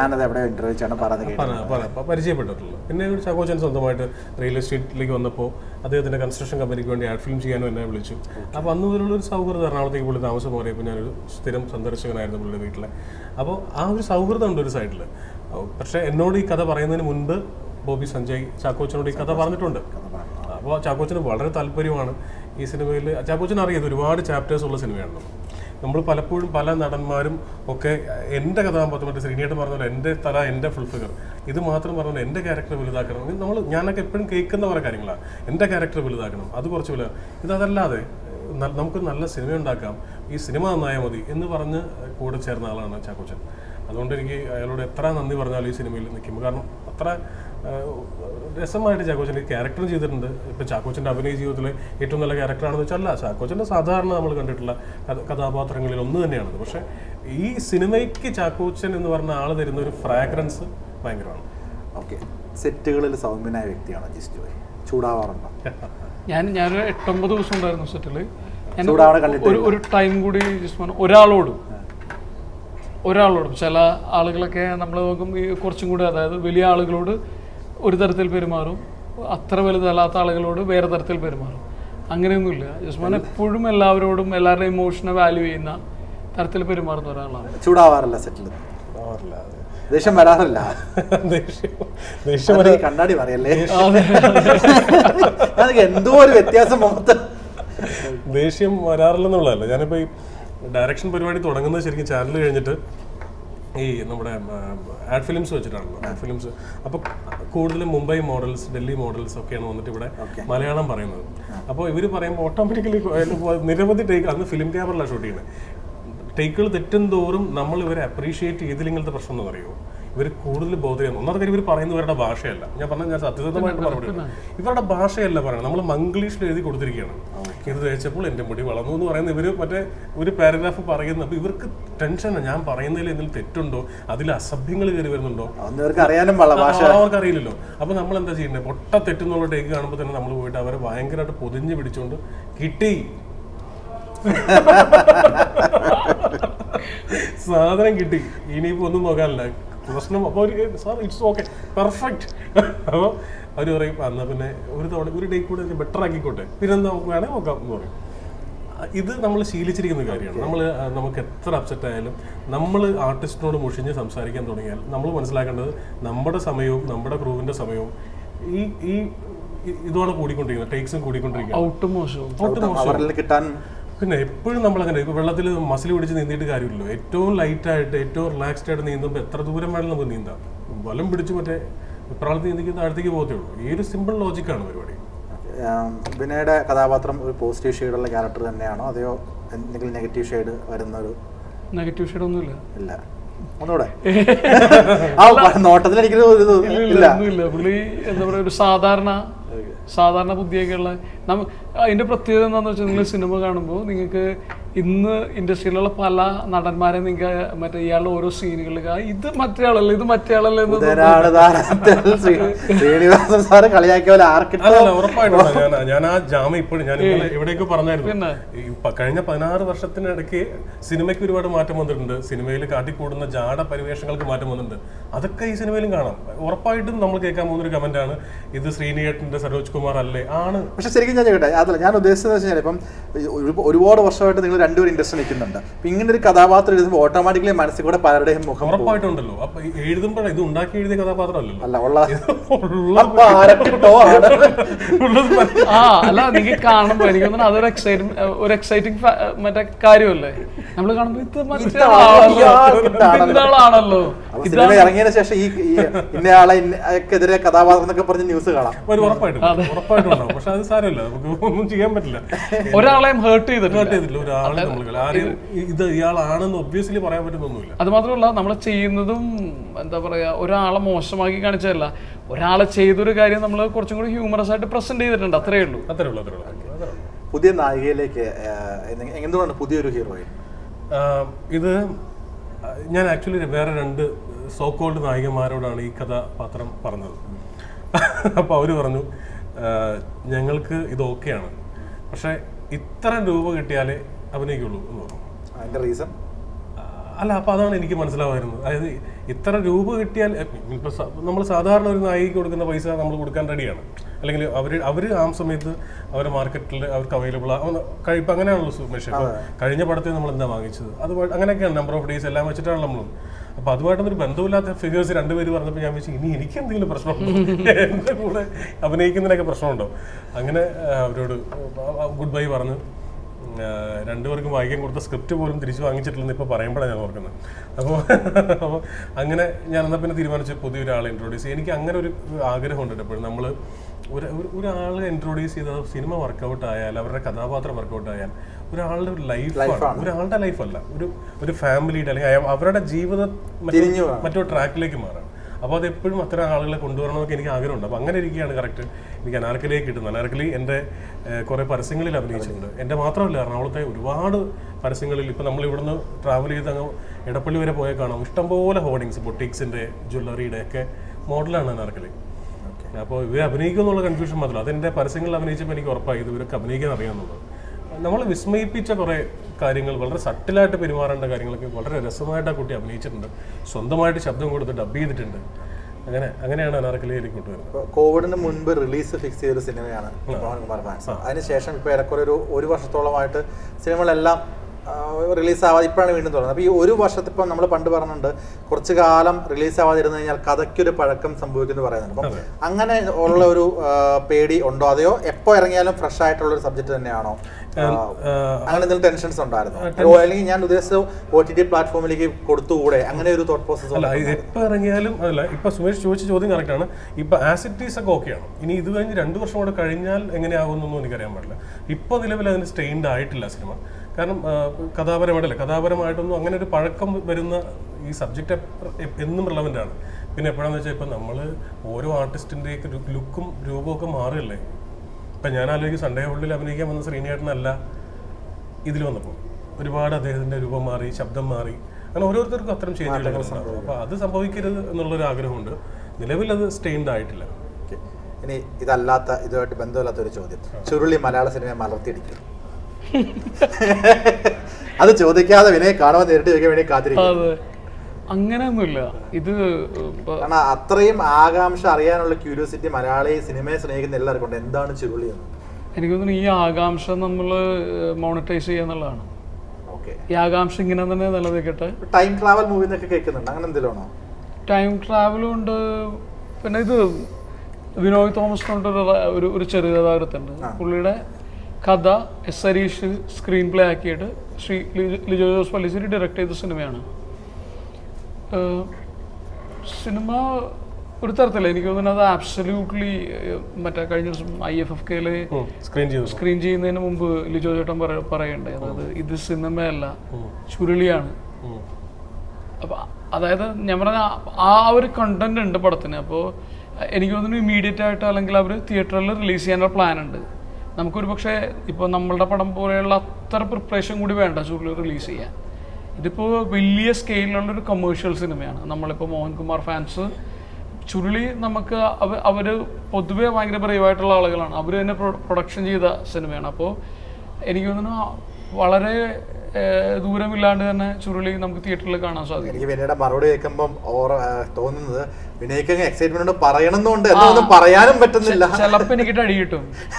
പരിചയപ്പെട്ടിട്ടുള്ളത്. പിന്നെ ഒരു ചാക്കോച്ചൻ സ്വന്തമായിട്ട് റിയൽ എസ്റ്റേറ്റിലേക്ക് വന്നപ്പോൾ അദ്ദേഹത്തിൻ്റെ കൺസ്ട്രക്ഷൻ കമ്പനിക്ക് വേണ്ടി ആഡ് ഫിലിം ചെയ്യാനും എന്നെ വിളിച്ചു. അപ്പോൾ അന്ന് മുതലുള്ളൊരു സൗഹൃദം, എറണാകുളത്തേക്ക് പുള്ളി താമസം മാറിയപ്പോൾ ഞാനൊരു സ്ഥിരം സന്ദർശകനായിരുന്നു പുള്ളിയുടെ വീട്ടിലെ. അപ്പോൾ ആ ഒരു സൗഹൃദം ഉണ്ട് ഒരു സൈഡിൽ. പക്ഷേ എന്നോട് ഈ കഥ പറയുന്നതിന് മുൻപ് ബോബി സഞ്ജയ് ചാക്കോച്ചനോട് ഈ കഥ പറഞ്ഞിട്ടുണ്ട്. അപ്പോൾ ചാക്കോച്ചന് വളരെ താല്പര്യമാണ് ഈ സിനിമയിൽ. ചാക്കോച്ചൻ അറിയാം ഒരുപാട് ചാപ്റ്റേഴ്സ് ഉള്ള സിനിമയാണ്. നമ്മൾ പലപ്പോഴും പല നടന്മാരും ഒക്കെ എൻ്റെ കഥാപാത്രം മറ്റേ ശ്രീനിയായിട്ട് പറഞ്ഞല്ലോ, എൻ്റെ തല എൻ്റെ ഫുൾ ഫിഗർ, ഇത് മാത്രം പറഞ്ഞാൽ എൻ്റെ ക്യാരക്ടർ വലുതാക്കണം. ഞാനൊക്കെ എപ്പോഴും കേൾക്കുന്ന കുറേ കാര്യങ്ങളാണ്, എൻ്റെ ക്യാരക്ടർ വലുതാക്കണം, അത് കുറച്ച് വലുതാണ്. ഇതല്ലാതെ നമുക്കൊരു നല്ല സിനിമ ഉണ്ടാക്കാം, ഈ സിനിമ നന്നായാൽ മതി എന്ന് പറഞ്ഞ് കൂടെ ചേർന്ന ആളാണ് ചാക്കോച്ചൻ. അതുകൊണ്ട് എനിക്ക് അയാളോട് എത്ര നന്ദി പറഞ്ഞാലും ഈ സിനിമയിൽ നിൽക്കും. കാരണം അത്ര രസമായിട്ട് ചാക്കോച്ചൻ ഈ ക്യാരക്ടറും ചെയ്തിട്ടുണ്ട്. ഇപ്പോൾ ചാക്കോച്ചൻ്റെ അഭിനയ ജീവിതത്തിലെ ഏറ്റവും നല്ല ക്യാരക്ടറാണെന്ന് വെച്ചാൽ ചാക്കോച്ചൻ്റെ സാധാരണ നമ്മൾ കണ്ടിട്ടുള്ള കഥാപാത്രങ്ങളിൽ ഒന്ന് തന്നെയാണത്. പക്ഷേ ഈ സിനിമയ്ക്ക് ചാക്കോച്ചൻ എന്ന് പറഞ്ഞ ആൾ തരുന്ന ഒരു ഫ്രാഗ്രൻസ് ഭയങ്കരമാണ്. ഓക്കെ, സെറ്റുകളിൽ സൗമ്യനായ വ്യക്തിയാണ് ജിസ് ജോയ്. ചൂടാവാറുണ്ടോ? ഞാനൊരു 8-9 ദിവസം ഉണ്ടായിരുന്നു സെറ്റിൽ. ഒരു ടൈം കൂടി ഒരാളോടും ചില ആളുകളൊക്കെ നമ്മൾ നോക്കും കുറച്ചും കൂടി, അതായത് വലിയ ആളുകളോട് ഒരു തരത്തിൽ പെരുമാറും, അത്ര വലുതല്ലാത്ത ആളുകളോട് വേറെ തരത്തിൽ പെരുമാറും. അങ്ങനെയൊന്നുമില്ല. ജിസ്മാൻ എപ്പോഴും എല്ലാവരോടും എല്ലാവരുടെയും ഇമോഷനെ വാല്യൂ ചെയ്യുന്ന തരത്തിൽ പെരുമാറുന്ന ഒരാളാണ്. ചൂടാവാറില്ല സെറ്റിൽ? ദേഷ്യം വരാറില്ല? കണ്ണാടി പറയല്ലേ, എന്തോ ഒരു വ്യത്യാസം ദേഷ്യം വരാറില്ലെന്നുള്ളതല്ല. ഞാനിപ്പോൾ ഈ ഡയറക്ഷൻ പരിപാടി തുടങ്ങുന്നത് ശരിക്കും ചാനൽ കഴിഞ്ഞിട്ട് ഈ നമ്മുടെ ആഡ് ഫിലിംസ് വെച്ചിട്ടാണല്ലോ. ആഡ് ഫിലിംസ് അപ്പോൾ കൂടുതലും മുംബൈ മോഡൽസ്, ഡൽഹി മോഡൽസ് ഒക്കെയാണ് വന്നിട്ട് ഇവിടെ മലയാളം പറയുന്നത്. അപ്പോൾ ഇവർ പറയുമ്പോൾ ഓട്ടോമാറ്റിക്കലി നിരവധി ടേക്ക്, അന്ന് ഫിലിം ക്യാമറയിലാണ് ഷൂട്ട് ചെയ്യുന്നത്. ടേക്കുകൾ തെറ്റും തോറും നമ്മൾ ഇവരെ അപ്രീഷിയേറ്റ് ചെയ്തില്ലെങ്കിലത്തെ പ്രശ്നം എന്ന് പറയുമോ, ഇവർ കൂടുതൽ ബോധയാണ്. ഒന്നാമത്തെ കാര്യം ഇവർ പറയുന്നത് ഇവരുടെ ഭാഷയല്ല. ഞാൻ സത്യസന്ധമായിട്ട് മറുപടി, ഇവരുടെ ഭാഷയല്ല പറയുന്നത്, നമ്മൾ മംഗ്ലീഷിൽ എഴുതി കൊടുത്തിരിക്കുകയാണ്. ഇത് തേച്ചപ്പോൾ എൻ്റെ മുടി വളർന്നു എന്ന് പറയുന്നത് ഇവർ മറ്റേ ഒരു പാരഗ്രാഫ് പറയുന്നത്. അപ്പോൾ ഇവർക്ക് ടെൻഷനാണ്, ഞാൻ പറയുന്നതിൽ എന്തെങ്കിലും തെറ്റുണ്ടോ, അതിൽ അസഭ്യങ്ങൾ കയറി വരുന്നുണ്ടോ അവർക്കറിയില്ലല്ലോ. അപ്പോൾ നമ്മൾ എന്താ ചെയ്യേണ്ടത്? പൊട്ട തെറ്റെന്നുള്ള ടേക്ക് കാണുമ്പോൾ തന്നെ നമ്മൾ പോയിട്ട് അവരെ ഭയങ്കരമായിട്ട് പൊതിഞ്ഞ് പിടിച്ചുകൊണ്ട് കിട്ടി സാധനം കിട്ടി, ഇനിയിപ്പോൾ ഒന്നും നോക്കാനില്ല പ്രശ്നം. അപ്പോൾ അവർ സാർ ഇറ്റ്സ് ഓക്കെ പെർഫെക്റ്റ്. അപ്പോൾ അവർ പറയും എന്നാൽ പിന്നെ ഒരു തവണ ഒരു ഡേ കൂടെ ബെറ്റർ ആക്കിക്കോട്ടെ, പിന്നെ നമുക്ക് വേണമെങ്കിൽ നോക്കാം എന്ന് പറയും. ഇത് നമ്മൾ ശീലിച്ചിരിക്കുന്ന കാര്യമാണ്. നമുക്ക് എത്ര അപ്സെറ്റ് ആയാലും നമ്മൾ ആർട്ടിസ്റ്റിനോട് മുഷിഞ്ഞ് സംസാരിക്കാൻ തുടങ്ങിയാൽ നമ്മൾ മനസ്സിലാക്കേണ്ടത് നമ്മുടെ സമയവും നമ്മുടെ ക്രൂവിൻ്റെ സമയവും ഈ ഇതാണ് കൂടിക്കൊണ്ടിരിക്കുന്നത്, ടേക്സും കൂടിക്കൊണ്ടിരിക്കുന്നത്. പിന്നെ എപ്പോഴും നമ്മളങ്ങനെ ഇപ്പോൾ വെള്ളത്തിൽ മസിൽ പിടിച്ച് നീന്തിയിട്ട് കാര്യമില്ലല്ലോ. ഏറ്റവും ലൈറ്റായിട്ട് ഏറ്റവും റിലാക്സ്ഡ് ആയിട്ട് നീന്തുമ്പോൾ എത്ര ദൂരം വേണമെങ്കിലും നമുക്ക് നീന്താം. വലം പിടിച്ച് മറ്റേ ഇപ്രാളത്തിൽ നീന്തിക്കുന്ന താഴത്തേക്ക് പോകത്തേ ഉള്ളൂ. ഈ ഒരു സിമ്പിൾ ലോജിക്കാണ് പരിപാടി. വിനയുടെ കഥാപാത്രം ഒരു പോസിറ്റീവ് ഷെയ്ഡുള്ള ക്യാരക്ടർ തന്നെയാണോ, അതെയോ എന്തെങ്കിലും നെഗറ്റീവ് ഷെയ്ഡ് വരുന്ന ഒരു? നെഗറ്റീവ് ഷെയ്ഡ് ഒന്നുമില്ല. ഇല്ല, ഒന്നുകൂടെ നോട്ടത്തിൽ എനിക്കൊരു പുള്ളി എന്താ പറയുക, ഒരു സാധാരണ ബുദ്ധിയൊക്കെയുള്ള അതിൻ്റെ പ്രത്യേകത എന്താണെന്ന് വെച്ചാൽ, നിങ്ങൾ സിനിമ കാണുമ്പോൾ നിങ്ങൾക്ക് ഇന്ന് ഇൻഡസ്ട്രിയിലുള്ള പല നടന്മാരെ നിങ്ങൾക്ക് മറ്റേ ഇയാളുടെ ഓരോ സീനുകളിൽ ഇത് മറ്റേ ആളല്ലേ ഞാൻ ആ ജാമ ഇപ്പോഴും ഞാൻ എവിടെയൊക്കെ പറഞ്ഞായിരുന്നു. കഴിഞ്ഞ 16 വർഷത്തിനിടയ്ക്ക് സിനിമയ്ക്ക് ഒരുപാട് മാറ്റം വന്നിട്ടുണ്ട്. സിനിമയിൽ കാട്ടിക്കൂടുന്ന ജാട പരിവേഷങ്ങൾക്ക് മാറ്റം വന്നിട്ടുണ്ട്. അതൊക്കെ ഈ സിനിമയിലും കാണാം. ഉറപ്പായിട്ടും നമ്മൾ കേൾക്കാൻ പോകുന്നൊരു കമന്റാണ്, ഇത് ശ്രീനിയേട്ടന്റെ സരോജ് കുമാർ അല്ലേ ആണ്. പക്ഷെ ശരിക്കും ഞാൻ ചോദിക്കട്ടെ, അതല്ല ഞാൻ ഉദ്ദേശിച്ചത് വെച്ചാൽ, ഇപ്പം ഒരുപാട് വർഷമായിട്ട് നിങ്ങൾ രണ്ടുപേരും ഇൻഡസ്ട്രി നിൽക്കുന്നുണ്ട്. അപ്പൊ ഇങ്ങനെ ഒരു കഥാപാത്രം എഴുതുമ്പോൾ ഓട്ടോമാറ്റിക്കലി മനസ്സിൽ കൂടെ പലരുടെയും മുഖം ഉറപ്പായിട്ടുണ്ടല്ലോ. അപ്പൊ എഴുതുമ്പോൾ ഇത് ഉണ്ടാക്കി എഴുതിയ കഥാപാത്രം അല്ലല്ലോ. അല്ല, നിങ്ങൾക്ക് കാണുമ്പോ എനിക്ക് തോന്നുന്നു അതൊരു എക്സൈറ്റിംഗ് മറ്റേ കാര്യമല്ലേ. നമ്മൾ കാണുമ്പോ ഇത് മറ്റേളാണല്ലോ. ഇറങ്ങിയതിനു ശേഷം ഈ ഇന്നയാളെതിരെ കഥാപാത്രം എന്നൊക്കെ പറഞ്ഞ് ന്യൂസ് കാണാം. ഉറപ്പായിട്ടും പക്ഷെ അത് സാരമില്ല, നമുക്ക് ഒന്നും ചെയ്യാൻ പറ്റില്ല. ഒരാളെയും ഹേർട്ട് ചെയ്തിട്ടില്ല. ഒരാളെ ഇത് ഇയാളാണെന്ന് ഒബ്വിയസ്ലി പറയാൻ പറ്റുന്നൊന്നുമില്ല. അത് മാത്രമല്ല, നമ്മൾ ചെയ്യുന്നതും എന്താ പറയാ, ഒരാളെ മോശമാക്കി കാണിച്ചതല്ല, ഒരാളെ ചെയ്തൊരു കാര്യം നമ്മൾ കുറച്ചും കൂടി ഹ്യൂമറസ് ആയിട്ട് പ്രസന്റ് ചെയ്തിട്ടുണ്ട്. അത്രേ ഉള്ളൂ. പുതിയ നായികയിലേക്ക് എന്തുകൊണ്ടാണ് പുതിയൊരു ഹീറോയിൻ? ഇത് ഞാൻ ആക്ച്വലി വേറെ 2 സോ കോൾഡ് നായികമാരോടാണ് ഈ കഥാപാത്രം പറഞ്ഞത്. അപ്പോൾ അവർ പറഞ്ഞു ഞങ്ങൾക്ക് ഇത് ഓക്കെയാണ്, പക്ഷെ ഇത്ര രൂപ കിട്ടിയാലേ അഭിനയിക്കുള്ളൂ എന്ന് പറഞ്ഞു. അതിൻ്റെ റീസൺ അല്ല, അപ്പോൾ അതാണ് എനിക്ക് മനസ്സിലാവായിരുന്നത്. അതായത് ഇത്ര രൂപ കിട്ടിയാൽ, ഇപ്പോൾ നമ്മൾ സാധാരണ ഒരു നായികയ്ക്ക് കൊടുക്കുന്ന പൈസ നമ്മൾ കൊടുക്കാൻ റെഡിയാണ്, അല്ലെങ്കിൽ അവർ ആ സമയത്ത് അവരുടെ മാർക്കറ്റിൽ അവർക്ക് അവൈലബിൾ ഇപ്പം അങ്ങനെയാണല്ലോ സുമേഷ്. കഴിഞ്ഞ പടത്തിൽ നമ്മൾ എന്താ വാങ്ങിച്ചത്, അങ്ങനെയൊക്കെയാണ്, നമ്പർ ഓഫ് ഡേയ്സ് എല്ലാം വെച്ചിട്ടാണ് നമ്മൾ. അപ്പോൾ അതുമായിട്ടൊരു ബന്ധമില്ലാത്ത ഫിഗേഴ്സ് 2 പേര് പറഞ്ഞപ്പോൾ ഞാൻ വെച്ചാൽ ഇനി എനിക്ക് എന്തെങ്കിലും പ്രശ്നമുണ്ടോ, എൻ്റെ കൂടെ അഭിനയിക്കുന്നതിനൊക്കെ പ്രശ്നമുണ്ടോ. അങ്ങനെ അവരോട് ഗുഡ് ബൈ പറഞ്ഞ് 2 പേർക്കും വായിക്കാൻ കൊടുത്ത സ്ക്രിപ്റ്റ് പോലും തിരിച്ചു വാങ്ങിച്ചിട്ടില്ലെന്ന് ഇപ്പോൾ പറയുമ്പോഴാണ് ഞാൻ ഓർക്കുന്നത്. അപ്പോൾ അങ്ങനെ ഞാൻ എന്നാൽ പിന്നെ തീരുമാനിച്ചു പുതിയൊരാളെ ഇൻട്രൊഡ്യൂസ് ചെയ്യാം. എനിക്ക് അങ്ങനെ ഒരു ആഗ്രഹമുണ്ട് എപ്പോഴും. നമ്മൾ ഒരാളെ ഇൻട്രൊഡ്യൂസ് ചെയ്ത് സിനിമ വർക്കൗട്ട് ആയാൽ, അവരുടെ കഥാപാത്രം വർക്കൗട്ട് ആയാൽ, ഒരാളുടെ ഒരു ലൈഫാണ്, ഒരാളുടെ ലൈഫല്ല, ഒരു ഫാമിലിയുടെ അല്ലെങ്കിൽ അവരുടെ ജീവിതം മറ്റൊരു ട്രാക്കിലേക്ക് മാറാം. അപ്പോൾ അതെപ്പോഴും അത്തരം ആളുകളെ കൊണ്ടുവരണമെന്നൊക്കെ എനിക്ക് ആഗ്രഹമുണ്ട്. അപ്പോൾ അങ്ങനെ ഇരിക്കുകയാണ് കറക്റ്റ് എനിക്ക് അനാർക്കലിലേക്ക് കിട്ടുന്നത്. അനാർക്കലി എൻ്റെ കുറേ പരസ്യങ്ങളിൽ അഭിനയിച്ചിട്ടുണ്ട്. എൻ്റെ മാത്രമല്ല, എറണാകുളത്തെ ഒരുപാട് പരസ്യങ്ങളിൽ. ഇപ്പോൾ നമ്മൾ ഇവിടുന്ന് ട്രാവൽ ചെയ്ത് അങ്ങ് എടപ്പള്ളി വരെ പോയാൽ കാണാം ഇഷ്ടംപോലെ ഹോർഡിങ്സ്, ബൊട്ടിക്സിൻ്റെ, ജ്വല്ലറിയുടെ ഒക്കെ മോഡലാണ് അനാർക്കലി. അപ്പോൾ ഇവർ അഭിനയിക്കും എന്നുള്ള കൺഫ്യൂഷൻ മാത്രമല്ല, അതെൻ്റെ പരസ്യങ്ങളിൽ അഭിനയിച്ചപ്പോൾ എനിക്ക് ഉറപ്പായി ഇത് ഇവരൊക്കെ അഭിനയിക്കാൻ അറിയാമെന്നുള്ളത്. നമ്മൾ വിസ്മയിപ്പിച്ച കുറേ കാര്യങ്ങൾ, വളരെ സട്ടിലായിട്ട് പെരുമാറേണ്ട കാര്യങ്ങളൊക്കെ വളരെ രസമായിട്ട് ആ കുട്ടി അഭിനയിച്ചിട്ടുണ്ട്. സ്വന്തമായിട്ട് ശബ്ദം കൊടുത്ത് ഡബ് ചെയ്തിട്ടുണ്ട്. അങ്ങനെയാണ് അനാർക്കലിയിലേക്ക് കൊണ്ടുവരുന്നത്. കോവിഡിന് മുൻപ് റിലീസ് ഫിക്സ് ചെയ്തൊരു സിനിമയാണ് അതിനുശേഷം ഇപ്പോൾ ഏറെക്കുറെ ഒരു വർഷത്തോളമായിട്ട് സിനിമകളെല്ലാം റിലീസാവാതെ ഇപ്പോഴാണ് വീണ്ടും തുടങ്ങുന്നത്. അപ്പോൾ ഈ ഒരു വർഷത്തിൽ ഇപ്പം നമ്മൾ പണ്ട് പറഞ്ഞിട്ടുണ്ട്, കുറച്ച് കാലം റിലീസാവാതിരുന്നു കഴിഞ്ഞാൽ കഥയ്ക്കൊരു പഴക്കം സംഭവിക്കുമെന്ന് പറയുന്നുണ്ട്. അപ്പം അങ്ങനെ ഉള്ള ഒരു പേടി ഉണ്ടോ, അതെയോ എപ്പോൾ ഇറങ്ങിയാലും ഫ്രഷ് ആയിട്ടുള്ളൊരു സബ്ജക്റ്റ് തന്നെയാണോ? അങ്ങനെ എന്തെങ്കിലും ടെൻഷൻസ് ഉണ്ടായിരുന്നു? അല്ലെങ്കിൽ ഞാൻ ഉദ്ദേശിച്ച OTT പ്ലാറ്റ്ഫോമിലേക്ക് കൊടുത്തുകൂടെ, അങ്ങനെ ഒരു തോട്ട് പ്രോസസ്? അല്ല, എപ്പോൾ ഇറങ്ങിയാലും അല്ല, ഇപ്പൊ സുമേഷ് ചോദിച്ച ചോദ്യം കറക്റ്റാണ്. ഇപ്പൊ ആസിറ്റീസ് ഒക്കെ ഓക്കെയാണ്. ഇനി ഇത് കഴിഞ്ഞ് 2 വർഷം കൂടെ കഴിഞ്ഞാൽ എങ്ങനെയാകുമെന്നൊന്നും എനിക്കറിയാൻ പാടില്ല. ഇപ്പോൾ നിലവിൽ അതിന് സ്റ്റെയിൻഡ് ആയിട്ടില്ല സിനിമ. കാരണം കഥാപരമായിട്ടല്ല, കഥാപരമായിട്ടൊന്നും അങ്ങനെ ഒരു പഴക്കം വരുന്ന ഈ സബ്ജക്റ്റ് എന്നും റിലവൻ്റ് ആണ്. പിന്നെ എപ്പോഴാന്ന് വെച്ചാൽ ഇപ്പം നമ്മൾ ഓരോ ആർട്ടിസ്റ്റിൻ്റെയൊക്കെ ലുക്കും രൂപമൊക്കെ മാറില്ലേ. ഇപ്പം ഞാൻ ആലോചിക്കും, സൺഡേ ഹോളിൽ അഭിനയിക്കാൻ വന്ന ശ്രീനിയേട്ടനല്ല ഇതിൽ വന്നപ്പോൾ ഒരുപാട് അദ്ദേഹത്തിൻ്റെ രൂപം മാറി, ശബ്ദം മാറി, അങ്ങനെ ഓരോരുത്തർക്കും അത്തരം ചേഞ്ചുകളുണ്ടാവും. അപ്പോൾ അത് സംഭവിക്കരുത് എന്നുള്ളൊരു ആഗ്രഹമുണ്ട്. നിലവിൽ അത് സ്റ്റെയിൻഡ് ആയിട്ടില്ല. ഇനി ഇതല്ലാത്ത, ഇതുമായിട്ട് ബന്ധമില്ലാത്തൊരു ചോദ്യം, ചുരുളി മലയാള സിനിമയെ മലർത്തിയടിക്കും? അത് ചോദിക്കാതെ വിനയ് കാണുവാൻ നേരിട്ട് ചോദിക്കാൻ വേണ്ടി കാത്തിരിക്കും. അങ്ങനെയൊന്നുമില്ല. ഇത് കാരണം അത്രയും ആകാംക്ഷ അറിയാനുള്ള ക്യൂരിയോസിറ്റി മലയാളി സിനിമയെ സ്നേഹിക്കുന്ന എല്ലാവർക്കും ഉണ്ട്. എന്താണ് ചുരുളി എന്ന്? എനിക്ക് തോന്നുന്നു ഈ ആകാംക്ഷ നമ്മൾ മോണിറ്റൈസ് ചെയ്യാന്നുള്ളതാണ്. ഈ ആകാംക്ഷ ഇങ്ങനെ തന്നെ നിലനിൽക്കട്ടെ. ടൈം ട്രാവൽ മൂവി എന്നൊക്കെ കേൾക്കുന്നുണ്ട്, അങ്ങനെ എന്തെങ്കിലും? ടൈം ട്രാവലും ഉണ്ട്. പിന്നെ ഇത് വിനോയ് തോമസ് കൊണ്ടൊരു ഒരു ചെറുകഥാകൃത്തുണ്ട്. പുള്ളിയുടെ കഥ എസ് ഹരീഷ് സ്ക്രീൻ പ്ലേ ആക്കിയിട്ട് ലിജോ ജോസ് പള്ളിശ്ശേരി ഡയറക്റ്റ് ചെയ്ത സിനിമയാണ്. സിനിമ ഒരു തരത്തില്ല, എനിക്ക് തോന്നുന്നത് അത് ആബ്സല്യൂട്ട്ലി മറ്റേ കഴിഞ്ഞ ദിവസം IFFKയിൽ സ്ക്രീൻ ചെയ്യുന്നതിന് മുമ്പ് ലിജോ ചേട്ടൻ പറയണ്ടേ, അതായത് ഇത് സിനിമയല്ല, ചുരുളിയാണ്. അപ്പം അതായത് ഞാൻ പറഞ്ഞ ആ ഒരു കണ്ടന്റ് ഉണ്ട് പടത്തിന്. അപ്പോൾ എനിക്ക് തോന്നുന്നു ഇമ്മീഡിയറ്റ് ആയിട്ട് അല്ലെങ്കിൽ അവർ തിയേറ്ററിൽ റിലീസ് ചെയ്യാനുള്ള പ്ലാൻ ഉണ്ട്. നമുക്കൊരു പക്ഷേ ഇപ്പോൾ നമ്മളുടെ പടം പോലെയുള്ള അത്ര പ്രിപ്പറേഷൻ കൂടി വേണ്ട ചുരുളി റിലീസ് ചെയ്യാൻ. ഇതിപ്പോൾ വലിയ സ്കെയിലുള്ളൊരു കമേഴ്ഷ്യൽ സിനിമയാണ്. നമ്മളിപ്പോൾ മോഹൻകുമാർ ഫാൻസ് ചുരുളി നമുക്ക് അവർ പൊതുവേ ഭയങ്കര ബ്രേവായിട്ടുള്ള ആളുകളാണ്. അവർ തന്നെ പ്രൊഡക്ഷൻ ചെയ്ത സിനിമയാണ്. അപ്പോൾ എനിക്ക് തോന്നുന്നു വളരെ ദൂരമില്ലാണ്ട് തന്നെ ചുരുളി നമുക്ക് തിയേറ്ററിൽ കാണാൻ സാധിക്കും. എനിക്ക് വിനയുടെ മറുപടി കേൾക്കുമ്പോൾ തോന്നുന്നത് വിനയ്ക്ക് എക്സൈറ്റ്മെന്റ് പറയണമെന്നുണ്ട്, എന്നൊന്നും പറയാനും പറ്റുന്നില്ല. ചിലപ്പോൾ എനിക്കിട്ട് അടി കിട്ടും.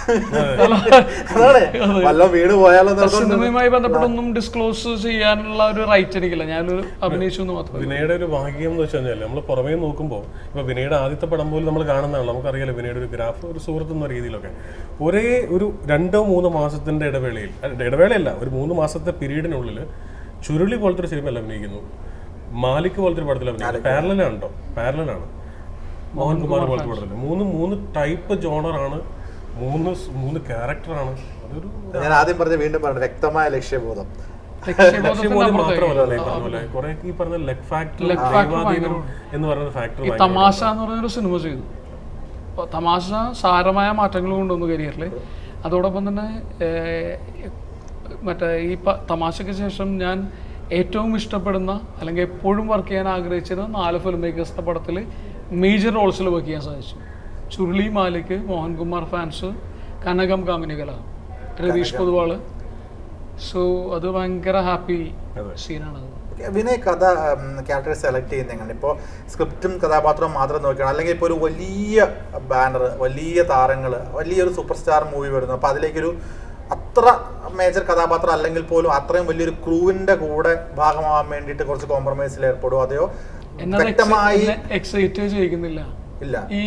വീട് പോയാലോ. സിനിമയുമായി ബന്ധപ്പെട്ടൊന്നും ഡിസ്ക്ലോസ് ചെയ്യാനുള്ള ഒരു റൈറ്റ് എനിക്കില്ല. ഞാനൊരു അഭിനയിച്ചു എന്ന് മാത്രം. വിനയുടെ ഒരു ഭാഗ്യം എന്ന് വെച്ച് കഴിഞ്ഞാൽ നമ്മൾ പുറമേ നോക്കുമ്പോൾ ഇപ്പൊ വിനയുടെ ആദ്യത്തെ പടം പോലും നമ്മൾ കാണുന്നതാണ്. നമുക്കറിയാലോ വിനയുടെ ഒരു ഗ്രാഫ്, ഒരു സുഹൃത്ത് എന്ന രീതിയിലൊക്കെ ഒരേ ഒരു 2-3 മാസത്തിന്റെ ഇടവേളയല്ല, ഒരു 3 മാസത്തെ പീരീഡിനുള്ളിൽ ചുരുളി പോലത്തെ ഒരു സിനിമയിൽ അഭിനയിക്കുന്നു, മാലിക് പോലത്തെ ഒരു പടത്തിൽ അഭിനയിക്കുന്നു. പാരലലാണ് മോഹൻകുമാർ പോലത്തെ പടത്തിൽ. 3 ടൈപ്പ് ജോണറാണ്, 3 ക്യാരക്ടറാണ്. അതൊരു ഞാൻ ആദ്യം പറഞ്ഞ വീണ്ടും പറഞ്ഞു, വ്യക്തമായ ലക്ഷ്യബോധം. മാത്രമല്ല കുറെ ഈ പറഞ്ഞ ലെഗ് ഫാക്ടർ എന്ന് പറയുന്ന ഫാക്ടർ. തമാശ എന്ന് പറഞ്ഞൊരു സിനിമ ചെയ്തു. തമാശ സാരമായ മാറ്റങ്ങൾ കൊണ്ടുവന്നു കരിയറിൽ. അതോടൊപ്പം തന്നെ മറ്റേ ഈ തമാശയ്ക്ക് ശേഷം ഞാൻ ഏറ്റവും ഇഷ്ടപ്പെടുന്ന അല്ലെങ്കിൽ എപ്പോഴും വർക്ക് ചെയ്യാൻ ആഗ്രഹിച്ചിരുന്ന 4 ഫിലിം മേക്കേഴ്സിൻ്റെ പടത്തിൽ മേജർ റോൾസിൽ വർക്ക് ചെയ്യാൻ സാധിച്ചു. ചുരുളി, മാലിക്, മോഹൻകുമാർ ഫാൻസ്, കനകം കാമിനികല, രതീഷ് പൊതുവാള്. സോ അത് ഭയങ്കര ഹാപ്പി സീനാണത്. വിനയ് കഥ ക്യാരക്ടർ സെലക്ട് ചെയ്യുന്ന എങ്ങനെ? ഇപ്പോൾ സ്ക്രിപ്റ്റും കഥാപാത്രവും മാത്രം നോക്കുകയാണ്, അല്ലെങ്കിൽ ഇപ്പോൾ ഒരു വലിയ ബാനർ, വലിയ താരങ്ങൾ, വലിയൊരു സൂപ്പർ സ്റ്റാർ മൂവി വരുന്നു, അപ്പോൾ അതിലേക്കൊരു അത്ര മേജർ കഥാപാത്രം അല്ലെങ്കിൽ പോലും അത്രയും വലിയൊരു ക്രൂവിന്റെ കൂടെ ഭാഗമാവാൻ വേണ്ടിയിട്ട് കുറച്ച് കോംപ്രമൈസിൽ ഏർപ്പെടുമോ? അതെയോ വ്യക്തമായി എക്സൈറ്റ് ചെയ്യിക്കുന്നില്ല? ഇല്ല, ഈ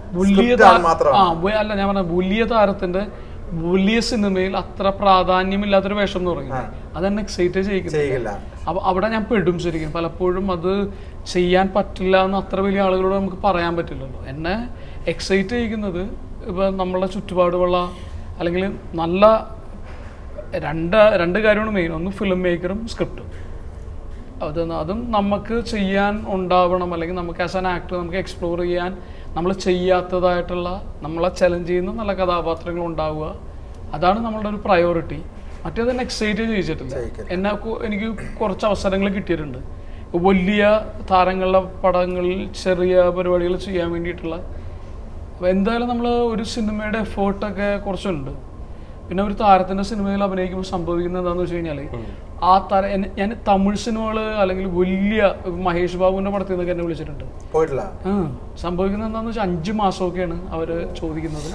അല്ല, ഞാൻ പറഞ്ഞ വലിയ താരത്തിന്റെ വലിയ സിനിമയിൽ അത്ര പ്രാധാന്യമില്ലാത്തൊരു വേഷം എന്ന് പറയുന്നത് അതെന്നെ എക്സൈറ്റ് ചെയ്യിക്കുന്നില്ല. അപ്പൊ അവിടെ ഞാൻ പെടും ശരിക്കും. പലപ്പോഴും അത് ചെയ്യാൻ പറ്റില്ല എന്ന് അത്ര വലിയ ആളുകളോട് നമുക്ക് പറയാൻ പറ്റില്ലല്ലോ. എന്നെ എക്സൈറ്റ് ചെയ്യിക്കുന്നത് ഇപ്പൊ നമ്മളുടെ ചുറ്റുപാടുമുള്ള അല്ലെങ്കിൽ നല്ല രണ്ട് കാര്യമാണ് മെയിൻ. ഒന്ന് ഫിലിം മേക്കറും സ്ക്രിപ്റ്റും. അതും നമുക്ക് ചെയ്യാൻ ഉണ്ടാവണം, അല്ലെങ്കിൽ നമുക്ക് ആസ് ആൻ ആക്ടർ നമുക്ക് എക്സ്പ്ലോർ ചെയ്യാൻ നമ്മൾ ചെയ്യാത്തതായിട്ടുള്ള, നമ്മളെ ചലഞ്ച് ചെയ്യുന്ന നല്ല കഥാപാത്രങ്ങൾ ഉണ്ടാവുക. അതാണ് നമ്മളുടെ ഒരു പ്രയോറിറ്റി. മറ്റേതന്നെ എക്സൈറ്റ് ചെയ്യിച്ചിട്ടില്ല. എനിക്ക് കുറച്ച് അവസരങ്ങൾ കിട്ടിയിട്ടുണ്ട് വലിയ താരങ്ങളുടെ പടങ്ങളിൽ ചെറിയ പരിപാടികൾ ചെയ്യാൻ വേണ്ടിയിട്ടുള്ള. അപ്പോൾ എന്തായാലും നമ്മൾ ഒരു സിനിമയുടെ എഫേർട്ടൊക്കെ കുറച്ചുണ്ട്. പിന്നെ ഒരു താരത്തിൻ്റെ സിനിമയിൽ അഭിനയിക്കുമ്പോൾ സംഭവിക്കുന്നത് എന്താണെന്ന് വെച്ച് കഴിഞ്ഞാൽ ആ ഞാൻ തമിഴ് സിനിമകൾ അല്ലെങ്കിൽ വലിയ മഹേഷ് ബാബുവിൻ്റെ പടത്തിൽ നിന്നൊക്കെ എന്നെ വിളിച്ചിട്ടുണ്ട്. സംഭവിക്കുന്നത് എന്താണെന്ന് വെച്ചാൽ 5 മാസമൊക്കെയാണ് അവർ ചോദിക്കുന്നത്.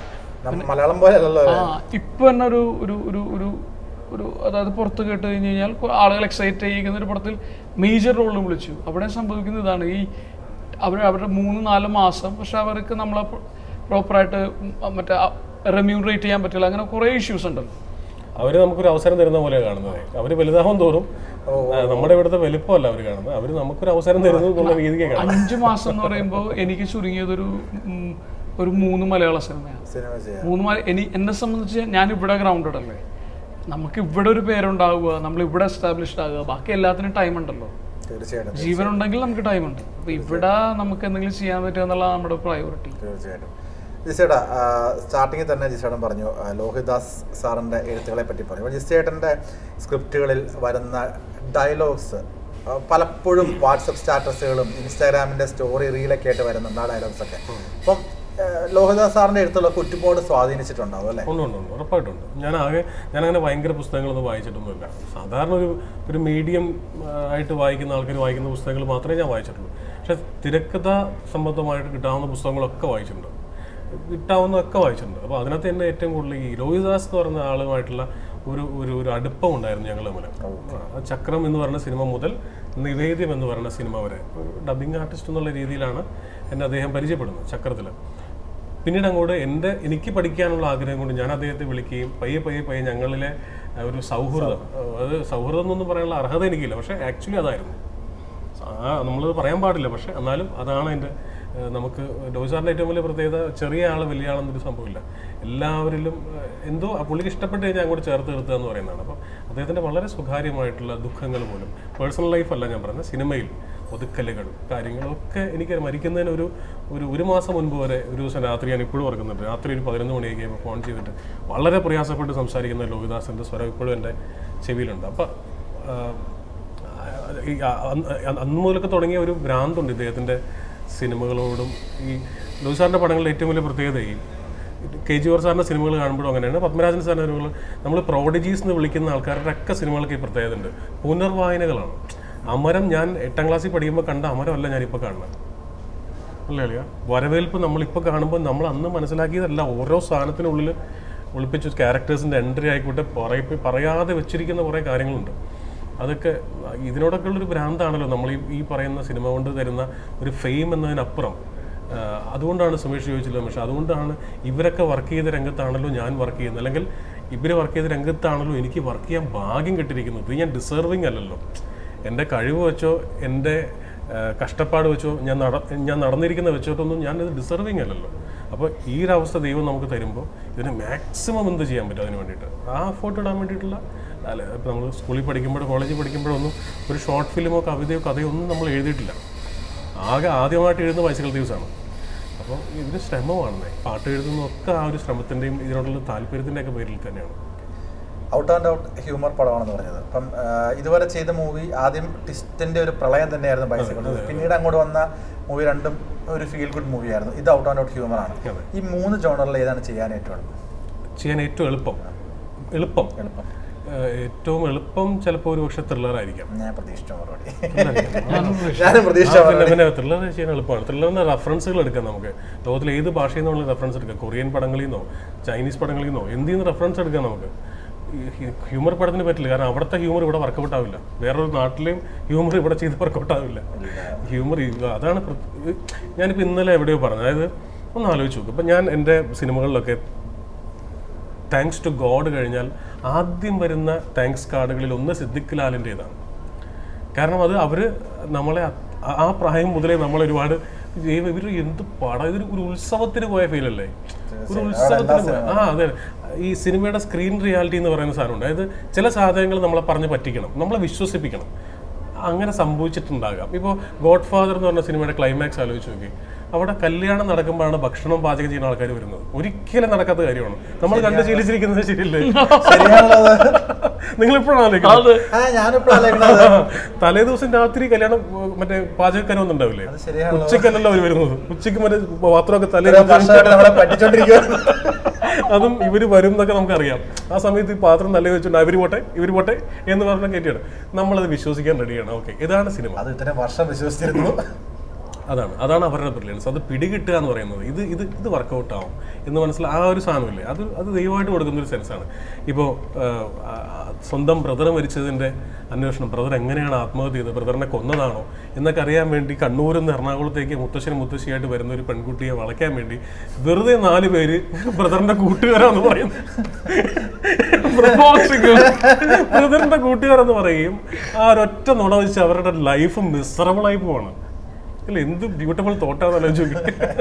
ഇപ്പം തന്നെ ഒരു അതായത് പുറത്ത് കേട്ട് കഴിഞ്ഞ് കഴിഞ്ഞാൽ ആളുകൾ എക്സൈറ്റ് ചെയ്യിക്കുന്ന ഒരു പടത്തിൽ മേജർ റോളിൽ വിളിച്ചു. അവിടെ സംഭവിക്കുന്നത് ഇതാണ്, ഈ അവരുടെ 3-4 മാസം പക്ഷെ അവർക്ക് നമ്മളെ പ്രോപ്പറായിട്ട് മറ്റേ റെമ്യൂണറേറ്റ് ചെയ്യാൻ പറ്റില്ല. അങ്ങനെ കുറേ ഇഷ്യൂസ് ഉണ്ടല്ലോ. അവർ നമുക്കൊരു അവസരം തരുന്ന പോലെയാണ് കാണുന്നത്. അവർ വലുതാവും തോറും നമ്മുടെ ഇവിടുത്തെ വലിപ്പമല്ല അവർ കാണുന്നത്, അവർ നമുക്കൊരു അവസരം തരുന്നു എന്നുള്ള രീതിക്ക് കാണുന്നത്. 5 മാസം എന്ന് പറയുമ്പോൾ എനിക്ക് ചുരുങ്ങിയതൊരു 3 മലയാള സിനിമയാണ്. 3 എന്നെ സംബന്ധിച്ച് ഞാൻ ഇവിടെ ഗ്രൗണ്ടഡ് അല്ലേ, നമുക്ക് ഇവിടെ ഒരു പേരുണ്ടാവുക, നമ്മൾ ഇവിടെ എസ്റ്റാബ്ലിഷ്ഡ് ആകുക, ബാക്കി എല്ലാത്തിനും ടൈം ഉണ്ടല്ലോ. തീർച്ചയായിട്ടും ജീവൻ ഉണ്ടെങ്കിൽ നമുക്ക് ടൈം ഉണ്ട്. അപ്പൊ ഇവിടെ നമുക്ക് എന്തെങ്കിലും ചെയ്യാൻ പറ്റുക എന്നുള്ളതാണ് നമ്മുടെ പ്രയോറിറ്റി. തീർച്ചയായിട്ടും. ജിസേട്ടാ, സ്റ്റാർട്ടിങ്ങിൽ തന്നെ ജിസേട്ടൻ പറഞ്ഞു ലോഹിദാസ് സാറിൻ്റെ എഴുത്തുകളെ പറ്റി പറഞ്ഞു. അപ്പോൾ ജിസേട്ടൻ്റെ സ്ക്രിപ്റ്റുകളിൽ വരുന്ന ഡയലോഗ്സ് പലപ്പോഴും വാട്സപ്പ് സ്റ്റാറ്റസുകളും ഇൻസ്റ്റാഗ്രാമിൻ്റെ സ്റ്റോറി റീലൊക്കെ ആയിട്ട് വരുന്നുണ്ട് ആ ഡയലോഗ്സൊക്കെ. അപ്പം ലോഹിദാസ് സാറിൻ്റെ എഴുത്തുകളൊക്കെ ഒരുപാട് സ്വാധീനിച്ചിട്ടുണ്ടാവും അല്ലേ? ഉണ്ട്, ഉറപ്പായിട്ടുണ്ട്. ഞാനങ്ങനെ ഭയങ്കര പുസ്തകങ്ങളൊന്നും വായിച്ചിട്ടൊന്നുമില്ല. സാധാരണ ഒരു മീഡിയം ആയിട്ട് വായിക്കുന്ന ആൾക്കാർ വായിക്കുന്ന പുസ്തകങ്ങൾ മാത്രമേ ഞാൻ വായിച്ചിട്ടുള്ളൂ. പക്ഷെ തിരക്കഥ സംബന്ധമായിട്ട് കിട്ടാവുന്ന പുസ്തകങ്ങളൊക്കെ വായിച്ചിട്ടുണ്ട്. അപ്പോൾ അതിനകത്ത് തന്നെ ഏറ്റവും കൂടുതൽ ഈ ലോഹിദാസ് എന്ന് പറയുന്ന ആളുമായിട്ടുള്ള ഒരു അടുപ്പം ഉണ്ടായിരുന്നു ഞങ്ങൾ തമ്മിൽ. ചക്രം എന്ന് പറയുന്ന സിനിമ മുതൽ നിവേദ്യം എന്ന് പറയുന്ന സിനിമ വരെ ഒരു ഡബിങ് ആർട്ടിസ്റ്റ് എന്നുള്ള രീതിയിലാണ് എന്നെ അദ്ദേഹം പരിചയപ്പെടുന്നത് ചക്രത്തിൽ. പിന്നീട് അങ്ങോട്ട് എനിക്ക് പഠിക്കാനുള്ള ആഗ്രഹം കൊണ്ട് ഞാൻ അദ്ദേഹത്തെ വിളിക്കുകയും പയ്യെ ഞങ്ങളിലെ ഒരു സൗഹൃദം, അത് സൗഹൃദം എന്നൊന്നും പറയാനുള്ള അർഹത എനിക്കില്ല, പക്ഷേ ആക്ച്വലി അതായിരുന്നു. നമ്മളത് പറയാൻ പാടില്ല, പക്ഷെ എന്നാലും അതാണ് എൻ്റെ നമുക്ക് ലോഹിദാസിൻ്റെ ഏറ്റവും വലിയ പ്രത്യേകത. ചെറിയ ആൾ വലിയ ആളെന്നൊരു സംഭവമില്ല, എല്ലാവരിലും എന്തോ പുള്ളിക്ക് ഇഷ്ടപ്പെട്ട് കഴിഞ്ഞാൽ അങ്ങോട്ട് ചേർത്ത് നിർത്തുക എന്ന് പറയുന്നതാണ്. അപ്പം അദ്ദേഹത്തിൻ്റെ വളരെ സ്വകാര്യമായിട്ടുള്ള ദുഃഖങ്ങൾ പോലും, പേഴ്സണൽ ലൈഫല്ല ഞാൻ പറഞ്ഞത്, സിനിമയിൽ ഒതുക്കലുകളും കാര്യങ്ങളൊക്കെ എനിക്ക് മരിക്കുന്നതിന് ഒരു മാസം മുൻപ് വരെ ഒരു ദിവസം രാത്രി ഞാൻ ഇപ്പോഴും ഓർക്കുന്നുണ്ട്. രാത്രി ഒരു 11 മണിയൊക്കെ ഫോൺ ചെയ്തിട്ട് വളരെ പ്രയാസപ്പെട്ട് സംസാരിക്കുന്ന ലോഹിദാസിൻ്റെ സ്വരം ഇപ്പോഴും എൻ്റെ ചെവിയിലുണ്ട്. അപ്പം അന്ന് മുതലൊക്കെ തുടങ്ങിയ ഒരു ഭ്രാന്തുണ്ട് ഇദ്ദേഹത്തിൻ്റെ സിനിമകളോടും. ഈ ലോഹിദാസിൻ്റെ പടങ്ങളുടെ ഏറ്റവും വലിയ പ്രത്യേകത ഈ KGR സാറിൻ്റെ സിനിമകൾ കാണുമ്പോഴും അങ്ങനെയാണ്, പത്മരാജൻ സാറിൻ്റെ സിനിമകൾ നമ്മൾ പ്രോഡിജീസ് എന്ന് വിളിക്കുന്ന ആൾക്കാരുടെ ഒക്കെ സിനിമകൾക്ക് ഈ പ്രത്യേകത ഉണ്ട്. പുനർവായനകളാണ്. അമരം ഞാൻ 8ാം ക്ലാസ്സിൽ പഠിക്കുമ്പോൾ കണ്ട അമരമല്ല ഞാനിപ്പോൾ കാണുന്നത് അല്ലേ അളിയ. വരവേൽപ്പ് നമ്മളിപ്പോൾ കാണുമ്പോൾ നമ്മൾ അന്ന് മനസ്സിലാക്കിയതല്ല, ഓരോ സാധനത്തിനുള്ളിൽ ഒളിപ്പിച്ച ക്യാരക്ടേഴ്സിൻ്റെ എൻട്രി ആയിക്കോട്ടെ പറയാതെ വെച്ചിരിക്കുന്ന കുറേ കാര്യങ്ങളുണ്ട്. അതൊക്കെ ഇതിനോടൊക്കെ ഉള്ളൊരു ഭ്രാന്താണല്ലോ നമ്മൾ ഈ പറയുന്ന സിനിമ കൊണ്ട് തരുന്ന ഒരു ഫെയിം എന്നതിനപ്പുറം. അതുകൊണ്ടാണ് സുമേഷ് ചോദിച്ചില്ല, പക്ഷേ അതുകൊണ്ടാണ് ഇവരൊക്കെ വർക്ക് ചെയ്ത രംഗത്താണല്ലോ ഞാൻ വർക്ക് ചെയ്യുന്നത്, അല്ലെങ്കിൽ ഇവർ വർക്ക് ചെയ്ത രംഗത്താണല്ലോ എനിക്ക് വർക്ക് ചെയ്യാൻ ഭാഗ്യം കിട്ടിയിരിക്കുന്നത്. ഇത് ഞാൻ ഡിസേർവിങ് അല്ലല്ലോ. എൻ്റെ കഴിവ് വെച്ചോ എൻ്റെ കഷ്ടപ്പാട് വെച്ചോ ഞാൻ നടന്നിരിക്കുന്ന വെച്ചോട്ടൊന്നും ഞാനിത് ഡിസേർവിങ് അല്ലല്ലോ. അപ്പോൾ ഈ ഒരു അവസ്ഥ ദൈവം നമുക്ക് തരുമ്പോൾ ഇതിന് മാക്സിമം എന്ത് ചെയ്യാൻ പറ്റും അതിന് വേണ്ടിയിട്ട്, ആ എഫേർട്ട് ഇടാൻ വേണ്ടിയിട്ടുള്ള. അല്ല, ഇപ്പോൾ നമ്മൾ സ്കൂളിൽ പഠിക്കുമ്പോഴോ കോളേജിൽ പഠിക്കുമ്പോഴൊന്നും ഒരു ഷോർട്ട് ഫിലിമോ കവിതയോ കഥയോ ഒന്നും നമ്മൾ എഴുതിയിട്ടില്ല. ആദ്യമായിട്ട് എഴുതുന്ന ബൈസിക്കിൾ തീവ്സ് ആണ്. അപ്പോൾ ഇതിന് ശ്രമമാണ്. പാട്ട് എഴുതുന്നതൊക്കെ ആ ഒരു ശ്രമത്തിൻ്റെയും ഇതിനോടുള്ള താല്പര്യത്തിൻ്റെയൊക്കെ പേരിൽ തന്നെയാണ്. ഔട്ട് ആൻഡ് ഔട്ട് ഹ്യൂമർ പടമാണെന്ന് പറഞ്ഞത്. അപ്പം ഇതുവരെ ചെയ്ത മൂവി ആദ്യം ട്വിസ്റ്റിൻ്റെ ഒരു പ്രളയം തന്നെയായിരുന്നു ബൈസിക്കിൾ. പിന്നീട് അങ്ങോട്ട് വന്ന മൂവി രണ്ടും ഒരു ഫീൽ ഗുഡ് മൂവിയായിരുന്നു. ഇത് ഔട്ട് ആൻഡ് ഔട്ട് ഹ്യൂമറാണ്. ഈ 3 ജോണറിൽ ഏതാണ് ചെയ്യാൻ ഏറ്റവും എളുപ്പം? ഏറ്റവും എളുപ്പം ചിലപ്പോൾ ഒരു പക്ഷേ ത്രില്ലറായിരിക്കാം. ഞാൻ പ്രതീക്ഷിച്ച മറുപടി. പിന്നെ ത്രില്ലർ ചെയ്യാൻ എളുപ്പമാണ്. ത്രില്ലറിന് റെഫറൻസുകൾ എടുക്കാം. നമുക്ക് ലോകത്തിൽ ഏത് ഭാഷയിൽ നിന്നുള്ള റെഫറൻസ് എടുക്കാം. കൊറിയൻ പടങ്ങളിൽ നിന്നോ ചൈനീസ് പടങ്ങളിൽ നിന്നോ എന്തിൽ നിന്ന് റെഫറൻസ് എടുക്കാം നമുക്ക്. ഹ്യൂമർ പടത്തിന് പറ്റില്ല, കാരണം അവിടുത്തെ ഹ്യൂമർ ഇവിടെ വർക്കൗട്ട് ആവില്ല. വേറൊരു നാട്ടിലെയും ഹ്യൂമർ ഇവിടെ ചെയ്ത് വർക്കൗട്ട് ആവില്ല. ഹ്യൂമർ അതാണ്. ഞാനിപ്പോൾ ഇന്നലെ എവിടെയോ പറഞ്ഞു, അതായത് ഒന്ന് ആലോചിച്ച് നോക്കും. ഇപ്പം ഞാൻ എൻ്റെ സിനിമകളിലൊക്കെ താങ്ക്സ് ടു ഗോഡ് കഴിഞ്ഞാൽ ആദ്യം വരുന്ന താങ്ക്സ് കാർഡുകളിൽ ഒന്ന് സിദ്ദിഖ് ലാലിൻ്റെതാണ്. കാരണം അത് അവർ നമ്മളെ ആ പ്രായം മുതലേ നമ്മളൊരുപാട് ഇവർ എന്ത് പടം, ഇതൊരു ഉത്സവത്തിന് പോയ ഫീലല്ലേ, ഒരു ഉത്സവത്തിന്. അതെ, ഈ സിനിമയുടെ സ്ക്രീൻ റിയാലിറ്റി എന്ന് പറയുന്ന സാധനമുണ്ട്. അതായത് ചില സാധനങ്ങൾ നമ്മളെ പറഞ്ഞ് പറ്റിക്കണം, നമ്മളെ വിശ്വസിപ്പിക്കണം. അങ്ങനെ സംഭവിച്ചിട്ടുണ്ടാകാം. ഇപ്പോൾ ഗോഡ് ഫാദർ എന്ന് പറഞ്ഞ സിനിമയുടെ ക്ലൈമാക്സ് ആലോചിച്ച് നോക്കി. അവിടെ കല്യാണം നടക്കുമ്പോഴാണ് ഭക്ഷണം പാചകം ചെയ്യുന്ന ആൾക്കാർ വരുന്നത്. ഒരിക്കലും നടക്കാത്ത കാര്യമാണ്. നമ്മൾ കണ്ട് ശീലിച്ചിരിക്കുന്നത് ശരിയല്ലേ? നിങ്ങൾ ഇപ്പോഴാണ് തലേ ദിവസം രാത്രി കല്യാണം മറ്റേ പാചകക്കാരൊന്നും ഉണ്ടാവില്ലേ? ഉച്ചക്കല്ലല്ലോ അവർ വരുന്നത്. ഉച്ചയ്ക്ക് മറ്റേ പാത്രമൊക്കെ തലേ അതും ഇവർ വരും എന്നൊക്കെ നമുക്കറിയാം. ആ സമയത്ത് ഈ പാത്രം നല്ല വെച്ചിട്ടുണ്ട്, ഇവർ പോട്ടെ എന്ന് പറഞ്ഞ കയറ്റിയാണ് നമ്മളത് വിശ്വസിക്കാൻ റെഡിയാണ്. ഓക്കെ, ഇതാണ് സിനിമ. അത് ഇത്രയും വർഷം വിശ്വസിച്ചിരുന്നു. അതാണ് അവരുടെ ബ്രില്യൻസ്. അത് പിടികിട്ടുക എന്ന് പറയുന്നത് ഇത് വർക്കൗട്ട് ആവും എന്ന് മനസ്സിലായി ആ ഒരു സാധനമില്ലേ, അത് ദൈവമായിട്ട് കൊടുക്കുന്നൊരു സെൻസാണ്. ഇപ്പോൾ സ്വന്തം ബ്രദർ മരിച്ചതിൻ്റെ അന്വേഷണം, ബ്രദർ എങ്ങനെയാണ് ആത്മഹത്യ ചെയ്തത്, ബ്രദറിനെ കൊന്നതാണോ എന്നൊക്കെ അറിയാൻ വേണ്ടി കണ്ണൂരിൽ നിന്ന് എറണാകുളത്തേക്ക് മുത്തശ്ശിയായിട്ട് വരുന്ന ഒരു പെൺകുട്ടിയെ വളയ്ക്കാൻ വേണ്ടി വെറുതെ 4 പേര് ബ്രദറിന്റെ കൂട്ടുകാരാന്ന് പറയുന്നത്, ബ്രദറിന്റെ കൂട്ടുകാരെന്ന് പറയും. ആ ഒരൊറ്റ നുണ വെച്ച് അവരുടെ ലൈഫ് മിസറബിളായി പോവാണ്. ഇല്ല, എന്ത് ബ്യൂട്ടിഫുൾ തോട്ടാന്ന് ആലോചിച്ചു.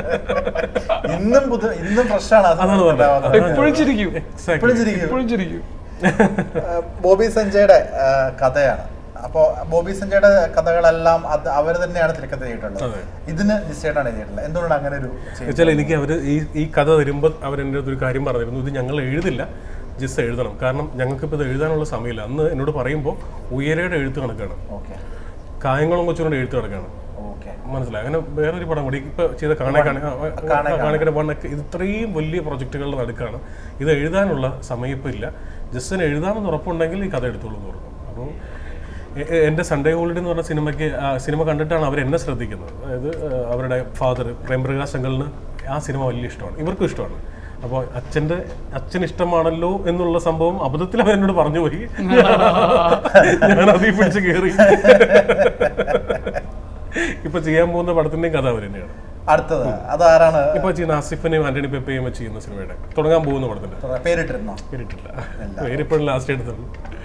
ബോബി സഞ്ജയുടെ കഥയാണ്. അപ്പോൾ ബോബി സഞ്ജയുടെ കഥകളെല്ലാം അവർ തന്നെയാണ് തിരക്കഥ ചെയ്തിട്ടുള്ളത്. ഇതിന് ജിസ്റ്റേട്ടാണ് ചെയ്തിട്ടുള്ളത്. എന്തുകൊണ്ടാണ് അങ്ങനെ ഒരു വെച്ചാൽ എനിക്ക് അവർ ഈ കഥ വരുമ്പോൾ അവരെൻ്റെ ഒരു കാര്യം പറഞ്ഞിരുന്നു, ഇത് ഞങ്ങൾ എഴുതില്ല, ജിസ് എഴുതണം, കാരണം ഞങ്ങൾക്കിപ്പോൾ ഇത് എഴുതാനുള്ള സമയമില്ല. അന്ന് എന്നോട് പറയുമ്പോൾ ഉയരയുടെ എഴുത്ത് കണക്കാണ്, കായംകുളം കൊച്ചുകൊണ്ട് എഴുത്ത് കണക്കാണ്, മനസ്സിലായി. അങ്ങനെ വേറൊരു പടം കൂടി ഇപ്പൊ ചെയ്ത കാണേക്കട വണ്ണൊക്കെ ഇത്രയും വലിയ പ്രൊജക്ടുകളുടെ നടുക്കാണ്. ഇത് എഴുതാനുള്ള സമയം ഇപ്പം ഇല്ല, ജസ്റ്റിന് എഴുതാമെന്ന് ഉറപ്പുണ്ടെങ്കിൽ ഈ കഥ എടുത്തോളൂ എന്ന് പറഞ്ഞു. അപ്പോൾ എൻ്റെ സൺഡേ ഹോളിഡേ എന്ന് പറഞ്ഞ സിനിമ കണ്ടിട്ടാണ് അവർ എന്നെ ശ്രദ്ധിക്കുന്നത്. അതായത് അവരുടെ ഫാദർ പ്രേംപ്രകാശ് അങ്കലിന് ആ സിനിമ വലിയ ഇഷ്ടമാണ്, ഇവർക്കും ഇഷ്ടമാണ്. അപ്പോൾ അച്ഛൻ ഇഷ്ടമാണല്ലോ എന്നുള്ള സംഭവം അബദ്ധത്തിൽ അവരെന്നോട് പറഞ്ഞു പോയി. ഞാൻ അതിൽ പിടിച്ച് കയറി. ഇപ്പൊ ചെയ്യാൻ പോകുന്ന പടത്തിന്റെയും കഥ അവർ തന്നെയാണ്. അടുത്തത് അതാരാണ് ഇപ്പൊ ചെയ്യുന്ന ആസിഫിനെയും ആന്റണി പെപ്പയും ചെയ്യുന്ന സിനിമയുടെ തുടങ്ങാൻ പോകുന്ന പടത്തിന്റെ പേരിട്ടില്ല, പേരിപ്പോഴും ലാസ്റ്റ് എടുത്തുള്ളൂ.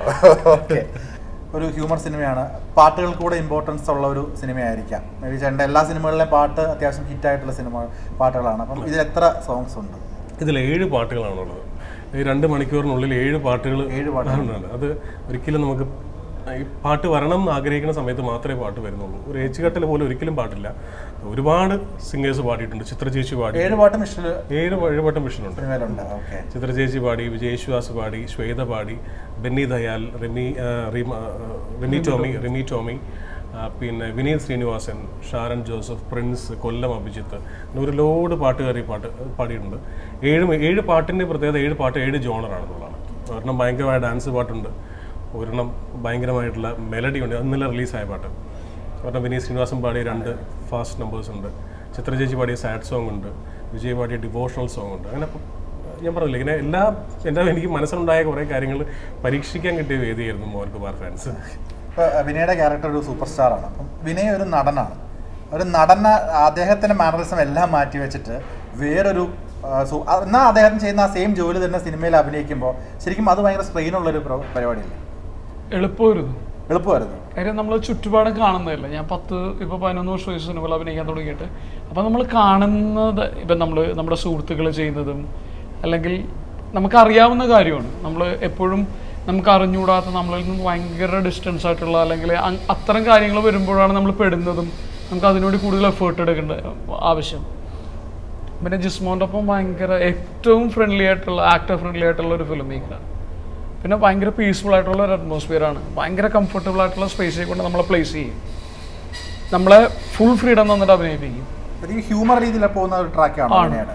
ഒരു ഹ്യൂമർ സിനിമയാണ്, പാട്ടുകൾക്ക് കൂടെ ഇമ്പോർട്ടൻസ് ഉള്ള ഒരു സിനിമയായിരിക്കാം. മേ ബി ചേട്ടൻ്റെ എല്ലാ സിനിമകളിലെയും പാട്ട് അത്യാവശ്യം ഹിറ്റായിട്ടുള്ള പാട്ടുകളാണ്. അപ്പം ഇതിൽ എത്ര സോങ്സ് ഉണ്ട്? ഇതിൽ 7 പാട്ടുകളാണുള്ളത്. ഈ 2 മണിക്കൂറിനുള്ളിൽ 7 പാട്ടുകൾ ആണ്. അത് ഒരിക്കലും നമുക്ക് ഈ പാട്ട് വരണം എന്ന് ആഗ്രഹിക്കുന്ന സമയത്ത് മാത്രമേ പാട്ട് വരുന്നുള്ളൂ. ഒരു ഏച്ചുകെട്ടൽ പോലും ഒരിക്കലും പാട്ടില്ല. ഒരുപാട് സിംഗേഴ്സ് പാടിയിട്ടുണ്ട്. ചിത്ര ചേച്ചി പാടി, 7 പാട്ടും മിഷനുണ്ട്. ചിത്ര ചേച്ചി പാടി, വിജയേശ്വാസ് പാടി, ശ്വേത പാടി, ബെന്നി ദയാൽ, റിമി ടോമി, പിന്നെ വിനീത് ശ്രീനിവാസൻ, ഷാരൻ ജോസഫ്, പ്രിൻസ്, കൊല്ലം അഭിജിത്ത്, ഒരു ലോഡ് പാട്ടുകാർ പാടിയിട്ടുണ്ട്. 7 പാട്ടിൻ്റെ പ്രത്യേകത 7 പാട്ട് 7 ജോണറാണെന്നുള്ളതാണ്. ഒരെണ്ണം ഭയങ്കരമായ ഡാൻസ് പാട്ടുണ്ട്, ഒരെണ്ണം ഭയങ്കരമായിട്ടുള്ള മെലഡി ഉണ്ട്, ഇന്നലെ റിലീസായ പാട്ട്. ഒരെണ്ണം വിനീത് ശ്രീനിവാസൻ പാടിയ 2 ഫാസ്റ്റ് നമ്പേഴ്സ് ഉണ്ട്, ചിത്ര ചേച്ചി പാടിയ സാഡ് സോങ് ഉണ്ട്, വിജയ് പാടിയ ഡിവോഷണൽ സോങ് ഉണ്ട്. അങ്ങനെ ഞാൻ പറഞ്ഞില്ല, ഇങ്ങനെ എനിക്ക് മനസ്സിലുണ്ടായ കുറേ കാര്യങ്ങൾ പരീക്ഷിക്കാൻ കിട്ടിയ വേദിയായിരുന്നു മോഹൻ കുമാർ ഫാൻസ്. ഇപ്പോൾ വിനയുടെ ക്യാരക്ടർ ഒരു സൂപ്പർ സ്റ്റാറാണ്. അപ്പം വിനയ് ഒരു നടനാണ്. ഒരു നടന അദ്ദേഹത്തിൻ്റെ മാനറിസം എല്ലാം മാറ്റി വെച്ചിട്ട് വേറൊരു എന്നാൽ അദ്ദേഹം ചെയ്യുന്ന ആ സെയിം ജോലി തന്നെ സിനിമയിൽ അഭിനയിക്കുമ്പോൾ ശരിക്കും അത് ഭയങ്കര സ്ട്രെയിനുള്ളൊരു പരിപാടിയില്ല. എളുപ്പമായിരുന്നു. കാര്യം നമ്മൾ ചുറ്റുപാടും കാണുന്നതല്ല. ഞാൻ 11 വർഷം സിനിമകൾ അഭിനയിക്കാൻ തുടങ്ങിയിട്ട് അപ്പം നമ്മൾ കാണുന്നത് ഇപ്പം നമ്മുടെ സുഹൃത്തുക്കൾ ചെയ്യുന്നതും അല്ലെങ്കിൽ നമുക്കറിയാവുന്ന കാര്യമാണ്. നമ്മൾ എപ്പോഴും നമുക്ക് അറിഞ്ഞുകൂടാത്ത നമ്മളിൽ നിന്ന് ഭയങ്കര ഡിസ്റ്റൻസ് ആയിട്ടുള്ള അല്ലെങ്കിൽ അത്തരം കാര്യങ്ങൾ വരുമ്പോഴാണ് നമ്മൾ പെടുന്നതും നമുക്ക് അതിനോട് കൂടുതൽ എഫേർട്ട് എടുക്കേണ്ട ആവശ്യം. പിന്നെ ജിസ്മോൻ്റെ ഒപ്പം ഭയങ്കര ഏറ്റവും ആക്ടർ ഫ്രണ്ട്ലി ആയിട്ടുള്ള ഒരു ഫിലിം മേക്കറാണ്. പിന്നെ ഭയങ്കര പീസ്ഫുൾ ആയിട്ടുള്ള ഒരു അറ്റ്മോസ്ഫിയറാണ്. ഭയങ്കര കംഫർട്ടബിൾ ആയിട്ടുള്ള സ്പേസിൽ കൊണ്ട് നമ്മളെ പ്ലേസ് ചെയ്യും, നമ്മളെ ഫുൾ ഫ്രീഡം തന്നിട്ട് അഭിനയിപ്പിക്കും. ഹ്യൂമർ രീതിയിൽ പോകുന്ന ഒരു ട്രാക്കാണ്.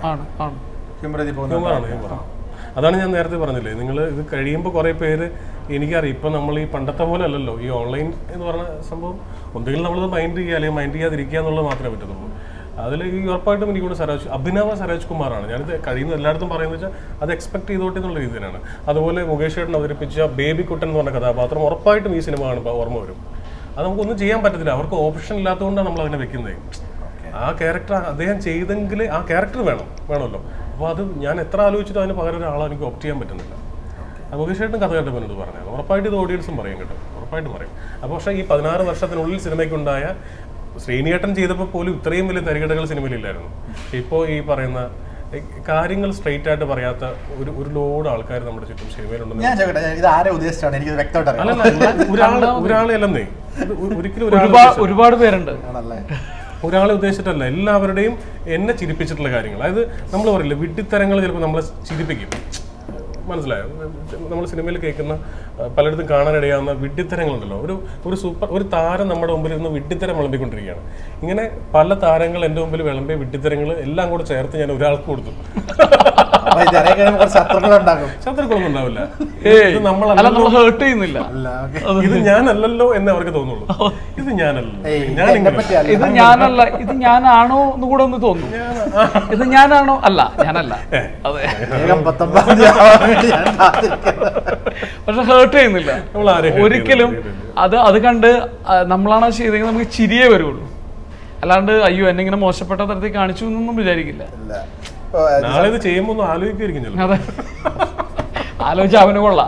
അതാണ് ഞാൻ നേരത്തെ പറഞ്ഞില്ലേ, നിങ്ങൾ ഇത് കഴിയുമ്പോൾ കുറേ പേര് എനിക്കറിയാം. ഇപ്പം നമ്മൾ ഈ പണ്ടത്തെ പോലെ അല്ലല്ലോ ഈ ഓൺലൈൻ എന്ന് പറഞ്ഞ സംഭവം. ഒന്നുകിൽ നമ്മളത് മൈൻഡ് ചെയ്യുക അല്ലെങ്കിൽ മൈൻഡ് ചെയ്യാതിരിക്കുക എന്നുള്ളത് മാത്രമേ പറ്റത്തുള്ളൂ. അതിൽ ഈ ഉറപ്പായിട്ടും എനിക്കൂടെ അഭിനവ സരോജ് കുമാറാണ്. ഞാനിത് കഴിയുന്ന എല്ലായിടത്തും പറയുന്നത് വെച്ചാൽ അത് എക്സ്പെക്ട് ചെയ്തോട്ടെ എന്നുള്ള രീതിയിലാണ്. അതുപോലെ മുകേഷ് ചേട്ടൻ അവതരിപ്പിച്ച ബേബി കുട്ടൻ എന്ന് പറഞ്ഞ കഥാപാത്രം ഉറപ്പായിട്ടും ഈ സിനിമ കാണുമ്പോൾ ഓർമ്മ വരും. അത് നമുക്കൊന്നും ചെയ്യാൻ പറ്റത്തില്ല, അവർക്ക് ഓപ്ഷൻ ഇല്ലാത്തതുകൊണ്ടാണ് നമ്മൾ അതിനെ വെക്കുന്നത്. ആ ക്യാരക്ടർ അദ്ദേഹം ചെയ്തെങ്കിൽ ആ ക്യാരക്ടർ വേണമല്ലോ. അപ്പോൾ അത് ഞാൻ എത്ര ആലോചിച്ചിട്ട് അതിന് പകരം ഒരാളെ എനിക്ക് ഓപ്റ്റ് ചെയ്യാൻ പറ്റുന്നില്ല. മുകേഷ് ചേട്ടൻ കഥ കേട്ടപ്പോൾ എന്നോട് പറഞ്ഞത് ഉറപ്പായിട്ട് ഇത് ഓഡിയൻസും പറയും കേട്ടോ, ഉറപ്പായിട്ടും പറയും. അപ്പോൾ പക്ഷേ ഈ 16 വർഷത്തിനുള്ളിൽ സിനിമയ്ക്കുണ്ടായ ശ്രീനിയേട്ടൻ ചെയ്തപ്പോൾ പോലും ഇത്രയും വലിയ തരികടകൾ സിനിമയിലില്ലായിരുന്നു. ഇപ്പോൾ ഈ പറയുന്ന കാര്യങ്ങൾ സ്ട്രെയിറ്റ് ആയിട്ട് പറയാത്ത ഒരു ലോഡ് ആൾക്കാർ നമ്മുടെ ചുറ്റും സിനിമയിലുണ്ടെന്ന്. ഒരാളെ അല്ലെന്നേ, ഒരിക്കലും ഒരുപാട് പേരുണ്ട്. ഒരാളെ ഉദ്ദേശിച്ചിട്ടല്ല, എല്ലാവരുടെയും എന്നെ ചിരിപ്പിച്ചിട്ടുള്ള കാര്യങ്ങൾ. അതായത് നമ്മൾ പറയില്ല വിഡ്ഢിത്തരങ്ങൾ ചിലപ്പോൾ നമ്മളെ ചിരിപ്പിക്കും. മനസ്സിലായോ? നമ്മൾ സിനിമയിൽ കേൾക്കുന്ന പലയിടത്തും കാണാനിടയാവുന്ന വിഡ്ഢിത്തരങ്ങളുണ്ടല്ലോ. ഒരു താരം നമ്മുടെ മുമ്പിൽ ഇരുന്ന് വിഡ്ഢിത്തരം വിളമ്പിക്കൊണ്ടിരിക്കുകയാണ്. ഇങ്ങനെ പല താരങ്ങൾ എൻ്റെ മുമ്പിൽ വിളമ്പിയ വിഡ്ഢിത്തരങ്ങൾ എല്ലാം കൂടെ ചേർത്ത് ഞാൻ ഒരാൾക്ക് കൊടുത്തു. ശത്രുക്കളൊന്നും ഉണ്ടാവില്ല. ഇത് ഞാനല്ലല്ലോ എന്ന് അവർക്ക് തോന്നുള്ളൂ. ഇത് ഞാനല്ല, ഇത് ഞാനാണോ എന്ന് കൂടെ ഒന്ന് തോന്നുന്നു. ഇത് ഞാനാണോ? അല്ല, ഞാനല്ല. അതെ, പക്ഷെ ഹേർട്ട് ചെയ്യുന്നില്ല ഒരിക്കലും. അത് കണ്ട് നമ്മളാണ് ചെയ്തെങ്കിൽ നമുക്ക് ചിരിയേ വരുള്ളൂ. അല്ലാണ്ട് അയ്യോ എന്നെ ഇങ്ങനെ മോശപ്പെട്ട തരത്തിൽ കാണിച്ചു എന്നൊന്നും വിചാരിക്കില്ല. നാളെ ഇത് ചെയ്യുമ്പോ ഒന്നും ആലോചിക്കുമായിരിക്കും. അതെ, ആലോചിച്ച അവന് കൊള്ളാം.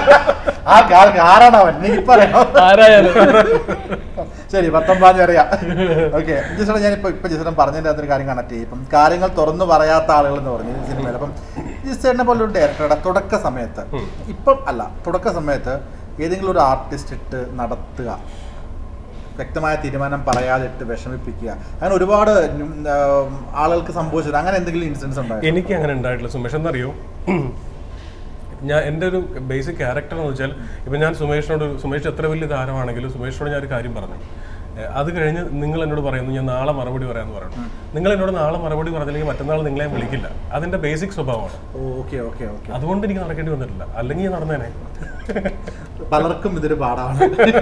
ആരായാലും ശരി, 19 അറിയാം. ഓക്കെ, ജിസേട്ടാ, ഞാനിപ്പോ ജിസേട്ടൻ പറഞ്ഞതിൻ്റെ അകത്തൊരു കാര്യം കണക്ട് ചെയ്യും. ഇപ്പം കാര്യങ്ങൾ തുറന്നു പറയാത്ത ആളുകൾ എന്ന് പറഞ്ഞു സിനിമയിൽ. അപ്പം ജിസേട്ടനെ പോലെ ഒരു ഡയറക്ടറുടെ തുടക്ക സമയത്ത്, ഇപ്പം അല്ല, തുടക്ക സമയത്ത് ഏതെങ്കിലും ഒരു ആർട്ടിസ്റ്റ് ഇട്ട് നടത്തുക, വ്യക്തമായ തീരുമാനം പറയാതെ ഇട്ട് വിഷമിപ്പിക്കുക, അങ്ങനെ ഒരുപാട് ആളുകൾക്ക് സംഭവിച്ചത്, അങ്ങനെ എന്തെങ്കിലും ഇൻസിഡൻസ് ഉണ്ടായി? എനിക്ക് അങ്ങനെ ഉണ്ടായിട്ടില്ല സുമേഷ്. എന്നറിയോ, എൻ്റെ ഒരു ബേസിക് ക്യാരക്ടർ എന്ന് വെച്ചാൽ, ഇപ്പം ഞാൻ സുമേഷ് എത്ര വലിയ താരമാണെങ്കിലും സുമേഷിനോട് ഞാൻ ഒരു കാര്യം പറഞ്ഞു. അത് കഴിഞ്ഞ് നിങ്ങൾ എന്നോട് പറയുന്നു ഞാൻ നാളെ മറുപടി പറയാമെന്ന് പറയുന്നു. നിങ്ങൾ എന്നോട് നാളെ മറുപടി പറഞ്ഞില്ലെങ്കിൽ മറ്റന്നാൾ നിങ്ങളെ വിളിക്കില്ല. അതിൻ്റെ ബേസിക് സ്വഭാവമാണ്. അതുകൊണ്ട് എനിക്ക് നടക്കേണ്ടി വന്നിട്ടില്ല, അല്ലെങ്കിൽ ഞാൻ നടന്നേനെ. പലർക്കും ഇതൊരു പാടാണ്.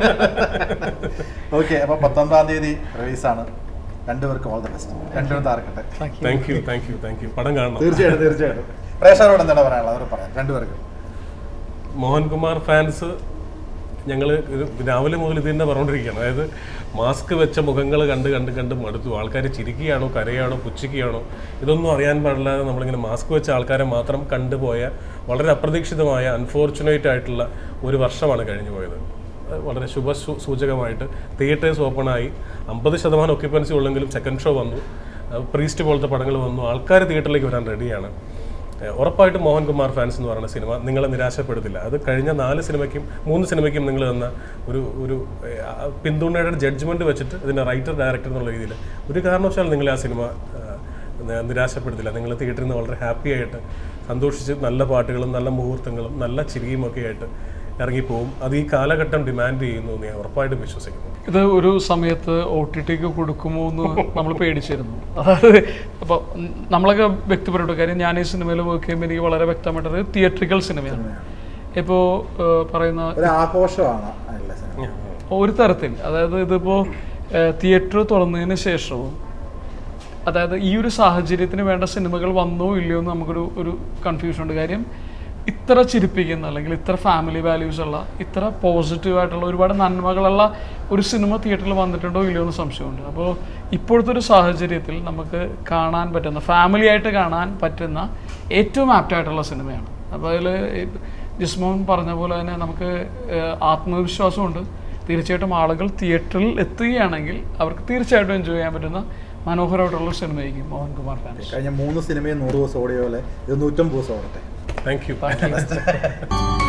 ഓക്കെ, അപ്പോൾ 19-ാം തീയതി റിലീസാണ്. രണ്ടുപേർക്കും ഓൾ ദ ബെസ്റ്റ്. രണ്ടുപേരും താർക്കട്ടെ. Thank you. പടം കാണണം. തീർച്ചയായിട്ടും. പ്രേക്ഷകരോട് എന്താണ് പറയാനുള്ളത്? അവർ പറയാം രണ്ടുപേർക്കും. മോഹൻകുമാർ ഫാൻസ് ഞങ്ങൾ രാവിലെ മുതൽ ഇത് തന്നെ പറഞ്ഞുകൊണ്ടിരിക്കുകയാണ്. അതായത് മാസ്ക് വെച്ച മുഖങ്ങൾ കണ്ട് മടുത്തു. ആൾക്കാർ ചിരിക്കുകയാണോ കരയാണോ പുച്ഛിക്കുകയാണോ ഇതൊന്നും അറിയാൻ പാടില്ലാതെ നമ്മളിങ്ങനെ മാസ്ക് വെച്ച ആൾക്കാരെ മാത്രം കണ്ടുപോയ വളരെ അപ്രതീക്ഷിതമായ അൺഫോർച്ചുനേറ്റ് ആയിട്ടുള്ള ഒരു വർഷമാണ് കഴിഞ്ഞു പോയത്. വളരെ സൂചകമായിട്ട് തിയേറ്റേഴ്സ് ഓപ്പണായി, 50% ഒക്യുപ്പൻസി ഉള്ളെങ്കിലും സെക്കൻഡ് ഷോ വന്നു, പ്രീസ്റ്റ് പോലത്തെ പടങ്ങൾ വന്നു, ആൾക്കാർ തിയേറ്ററിലേക്ക് വരാൻ റെഡിയാണ്. ഉറപ്പായിട്ടും മോഹൻകുമാർ ഫാൻസ് എന്ന് പറയുന്ന സിനിമ നിങ്ങളെ നിരാശപ്പെടുത്തില്ല. അത് കഴിഞ്ഞ 3 സിനിമയ്ക്കും നിങ്ങൾ തന്ന ഒരു പിന്തുണയുടെ ജഡ്ജ്മെൻറ്റ് വെച്ചിട്ട് ഇതിൻ്റെ റൈറ്റർ ഡയറക്ടർ എന്നുള്ള രീതിയിൽ ഒരു കാരണവശാലും നിങ്ങൾ ആ സിനിമ നിരാശപ്പെടുത്തില്ല. നിങ്ങൾ തിയേറ്ററിൽ നിന്ന് വളരെ ഹാപ്പി ആയിട്ട് സന്തോഷിച്ച് നല്ല പാട്ടുകളും നല്ല മുഹൂർത്തങ്ങളും നല്ല ചിരിയും ഒക്കെ ആയിട്ട് ഇറങ്ങിപ്പോവും. അത് ഈ കാലഘട്ടം ഡിമാൻഡ് ചെയ്യുന്നു എന്ന് ഞാൻ ഉറപ്പായിട്ടും വിശ്വസിക്കുന്നു. ഇത് ഒരു സമയത്ത് OTT കൊടുക്കുമോ എന്ന് നമ്മൾ പേടിച്ചിരുന്നു. അതായത് അപ്പോൾ നമ്മളൊക്കെ വ്യക്തിപരമായിട്ട് കാര്യം, ഞാൻ ഈ സിനിമയിൽ വർക്ക് ചെയ്യുമ്പോൾ എനിക്ക് വളരെ വ്യക്തമായിട്ടത് തിയേറ്ററിക്കൽ സിനിമയാണ്. ഇപ്പോൾ പറയുന്ന ആഘോഷമാണ് ഒരു തരത്തിൽ. അതായത് ഇതിപ്പോൾ തിയേറ്റർ തുറന്നതിന് ശേഷവും, അതായത് ഈ ഒരു സാഹചര്യത്തിന് വേണ്ട സിനിമകൾ വന്നോ ഇല്ലയോ എന്ന് നമുക്കൊരു കൺഫ്യൂഷൻ ഉണ്ട്. കാര്യം ഇത്ര ചിരിപ്പിക്കുന്ന അല്ലെങ്കിൽ ഇത്ര ഫാമിലി വാല്യൂസ് ഉള്ള ഇത്ര പോസിറ്റീവായിട്ടുള്ള ഒരുപാട് നന്മകളുള്ള ഒരു സിനിമ തിയേറ്ററിൽ വന്നിട്ടുണ്ടോ ഇല്ലയോ എന്ന് സംശയമുണ്ട്. അപ്പോൾ ഇപ്പോഴത്തെ ഒരു സാഹചര്യത്തിൽ നമുക്ക് കാണാൻ പറ്റുന്ന, ഫാമിലി ആയിട്ട് കാണാൻ പറ്റുന്ന ഏറ്റവും ആപ്റ്റായിട്ടുള്ള സിനിമയാണ്. അപ്പോൾ അതിൽ ജിസ്മോൻ പറഞ്ഞ പോലെ തന്നെ നമുക്ക് ആത്മവിശ്വാസമുണ്ട്. തീർച്ചയായിട്ടും ആളുകൾ തിയേറ്ററിൽ എത്തുകയാണെങ്കിൽ അവർക്ക് തീർച്ചയായിട്ടും എൻജോയ് ചെയ്യാൻ പറ്റുന്ന മനോഹരമായിട്ടുള്ള സിനിമയായിരിക്കും മോഹൻകുമാർ ഫാൻസ്. കഴിഞ്ഞ 3 സിനിമയും 100 ദിവസം ഓടിയ പോലെ ഇത് 150 ദിവസം ഓടട്ടെ. Thank you.